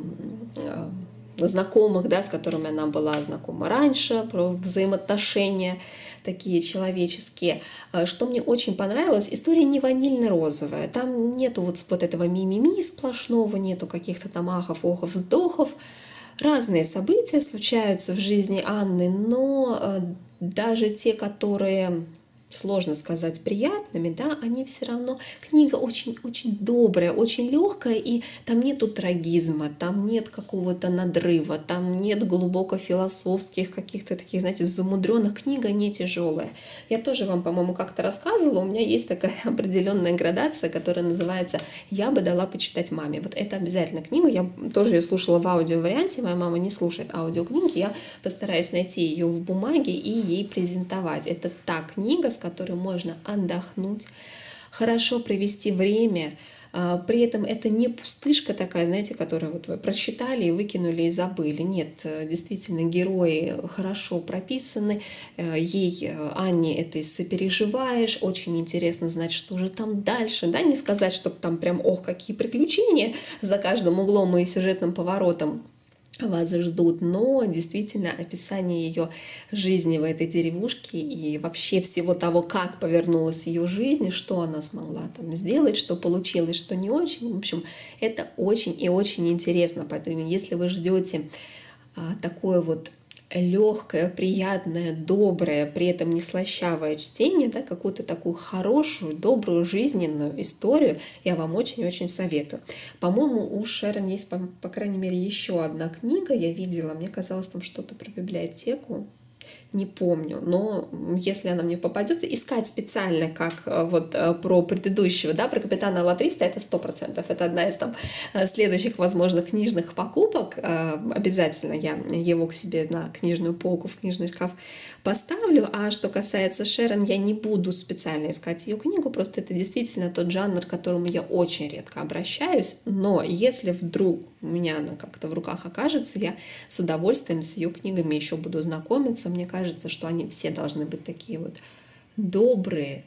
знакомых, да, с которыми она была знакома раньше, про взаимоотношения такие человеческие. Что мне очень понравилось, история не ванильно-розовая, там нету вот, вот этого ми-ми-ми сплошного, нету каких-то там ахов, охов, вздохов. Разные события случаются в жизни Анны, но даже те, которые сложно сказать приятными, да, они все равно, книга очень-очень добрая, очень легкая, и там нету трагизма, там нет какого-то надрыва, там нет глубоко философских каких-то таких, знаете, замудренных. Книга не тяжелая. Я тоже вам, по-моему, как-то рассказывала, у меня есть такая определенная градация, которая называется «Я бы дала почитать маме». Вот это обязательно книга, я тоже ее слушала в аудиоварианте, моя мама не слушает аудиокниги, я постараюсь найти ее в бумаге и ей презентовать. Это та книга, с которой можно отдохнуть, хорошо провести время. При этом это не пустышка такая, знаете, которую вот вы прочитали и выкинули и забыли. Нет, действительно, герои хорошо прописаны. Ей, Анне, это и сопереживаешь. Очень интересно знать, что же там дальше. Да, не сказать, чтобы там прям, ох, какие приключения за каждым углом и сюжетным поворотом вас ждут, но действительно описание ее жизни в этой деревушке и вообще всего того, как повернулась ее жизнь, что она смогла там сделать, что получилось, что не очень. В общем, это очень и очень интересно. Поэтому если вы ждете а, такое вот легкое, приятное, доброе, при этом не слащавое чтение, да, какую-то такую хорошую, добрую, жизненную историю, я вам очень-очень советую. По-моему, у Шерон есть, по, по крайней мере, еще одна книга, я видела, мне казалось, там что-то про библиотеку. Не помню, но если она мне попадется, искать специально, как вот про предыдущего, да, про капитана Латриста, это сто процентов. Это одна из там следующих возможных книжных покупок. Обязательно я его к себе на книжную полку, в книжный шкаф поставлю. А что касается Шерон, я не буду специально искать ее книгу, просто это действительно тот жанр, к которому я очень редко обращаюсь. Но если вдруг у меня она как-то в руках окажется, я с удовольствием с ее книгами еще буду знакомиться. Мне кажется, что они все должны быть такие вот добрые,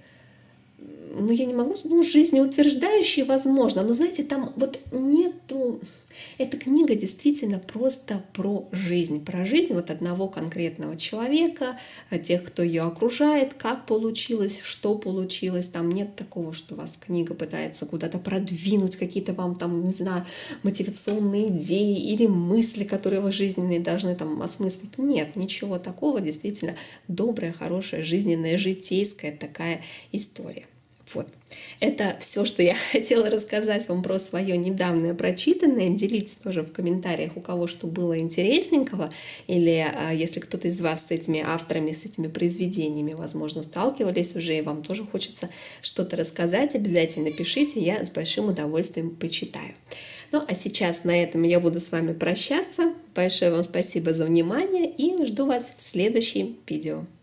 ну, я не могу, ну, жизнеутверждающие, возможно, но, знаете, там вот нету... Эта книга действительно просто про жизнь, про жизнь вот одного конкретного человека, тех, кто ее окружает, как получилось, что получилось. Там нет такого, что вас книга пытается куда-то продвинуть, какие-то вам там, не знаю, мотивационные идеи или мысли, которые вы жизненные должны там осмыслить. Нет, ничего такого, действительно добрая, хорошая, жизненная, житейская такая история. Вот. Это все, что я хотела рассказать вам про свое недавнее прочитанное. Делитесь тоже в комментариях, у кого что было интересненького. Или если кто-то из вас с этими авторами, с этими произведениями, возможно, сталкивались уже, и вам тоже хочется что-то рассказать, обязательно пишите, я с большим удовольствием почитаю. Ну, а сейчас на этом я буду с вами прощаться. Большое вам спасибо за внимание и жду вас в следующем видео.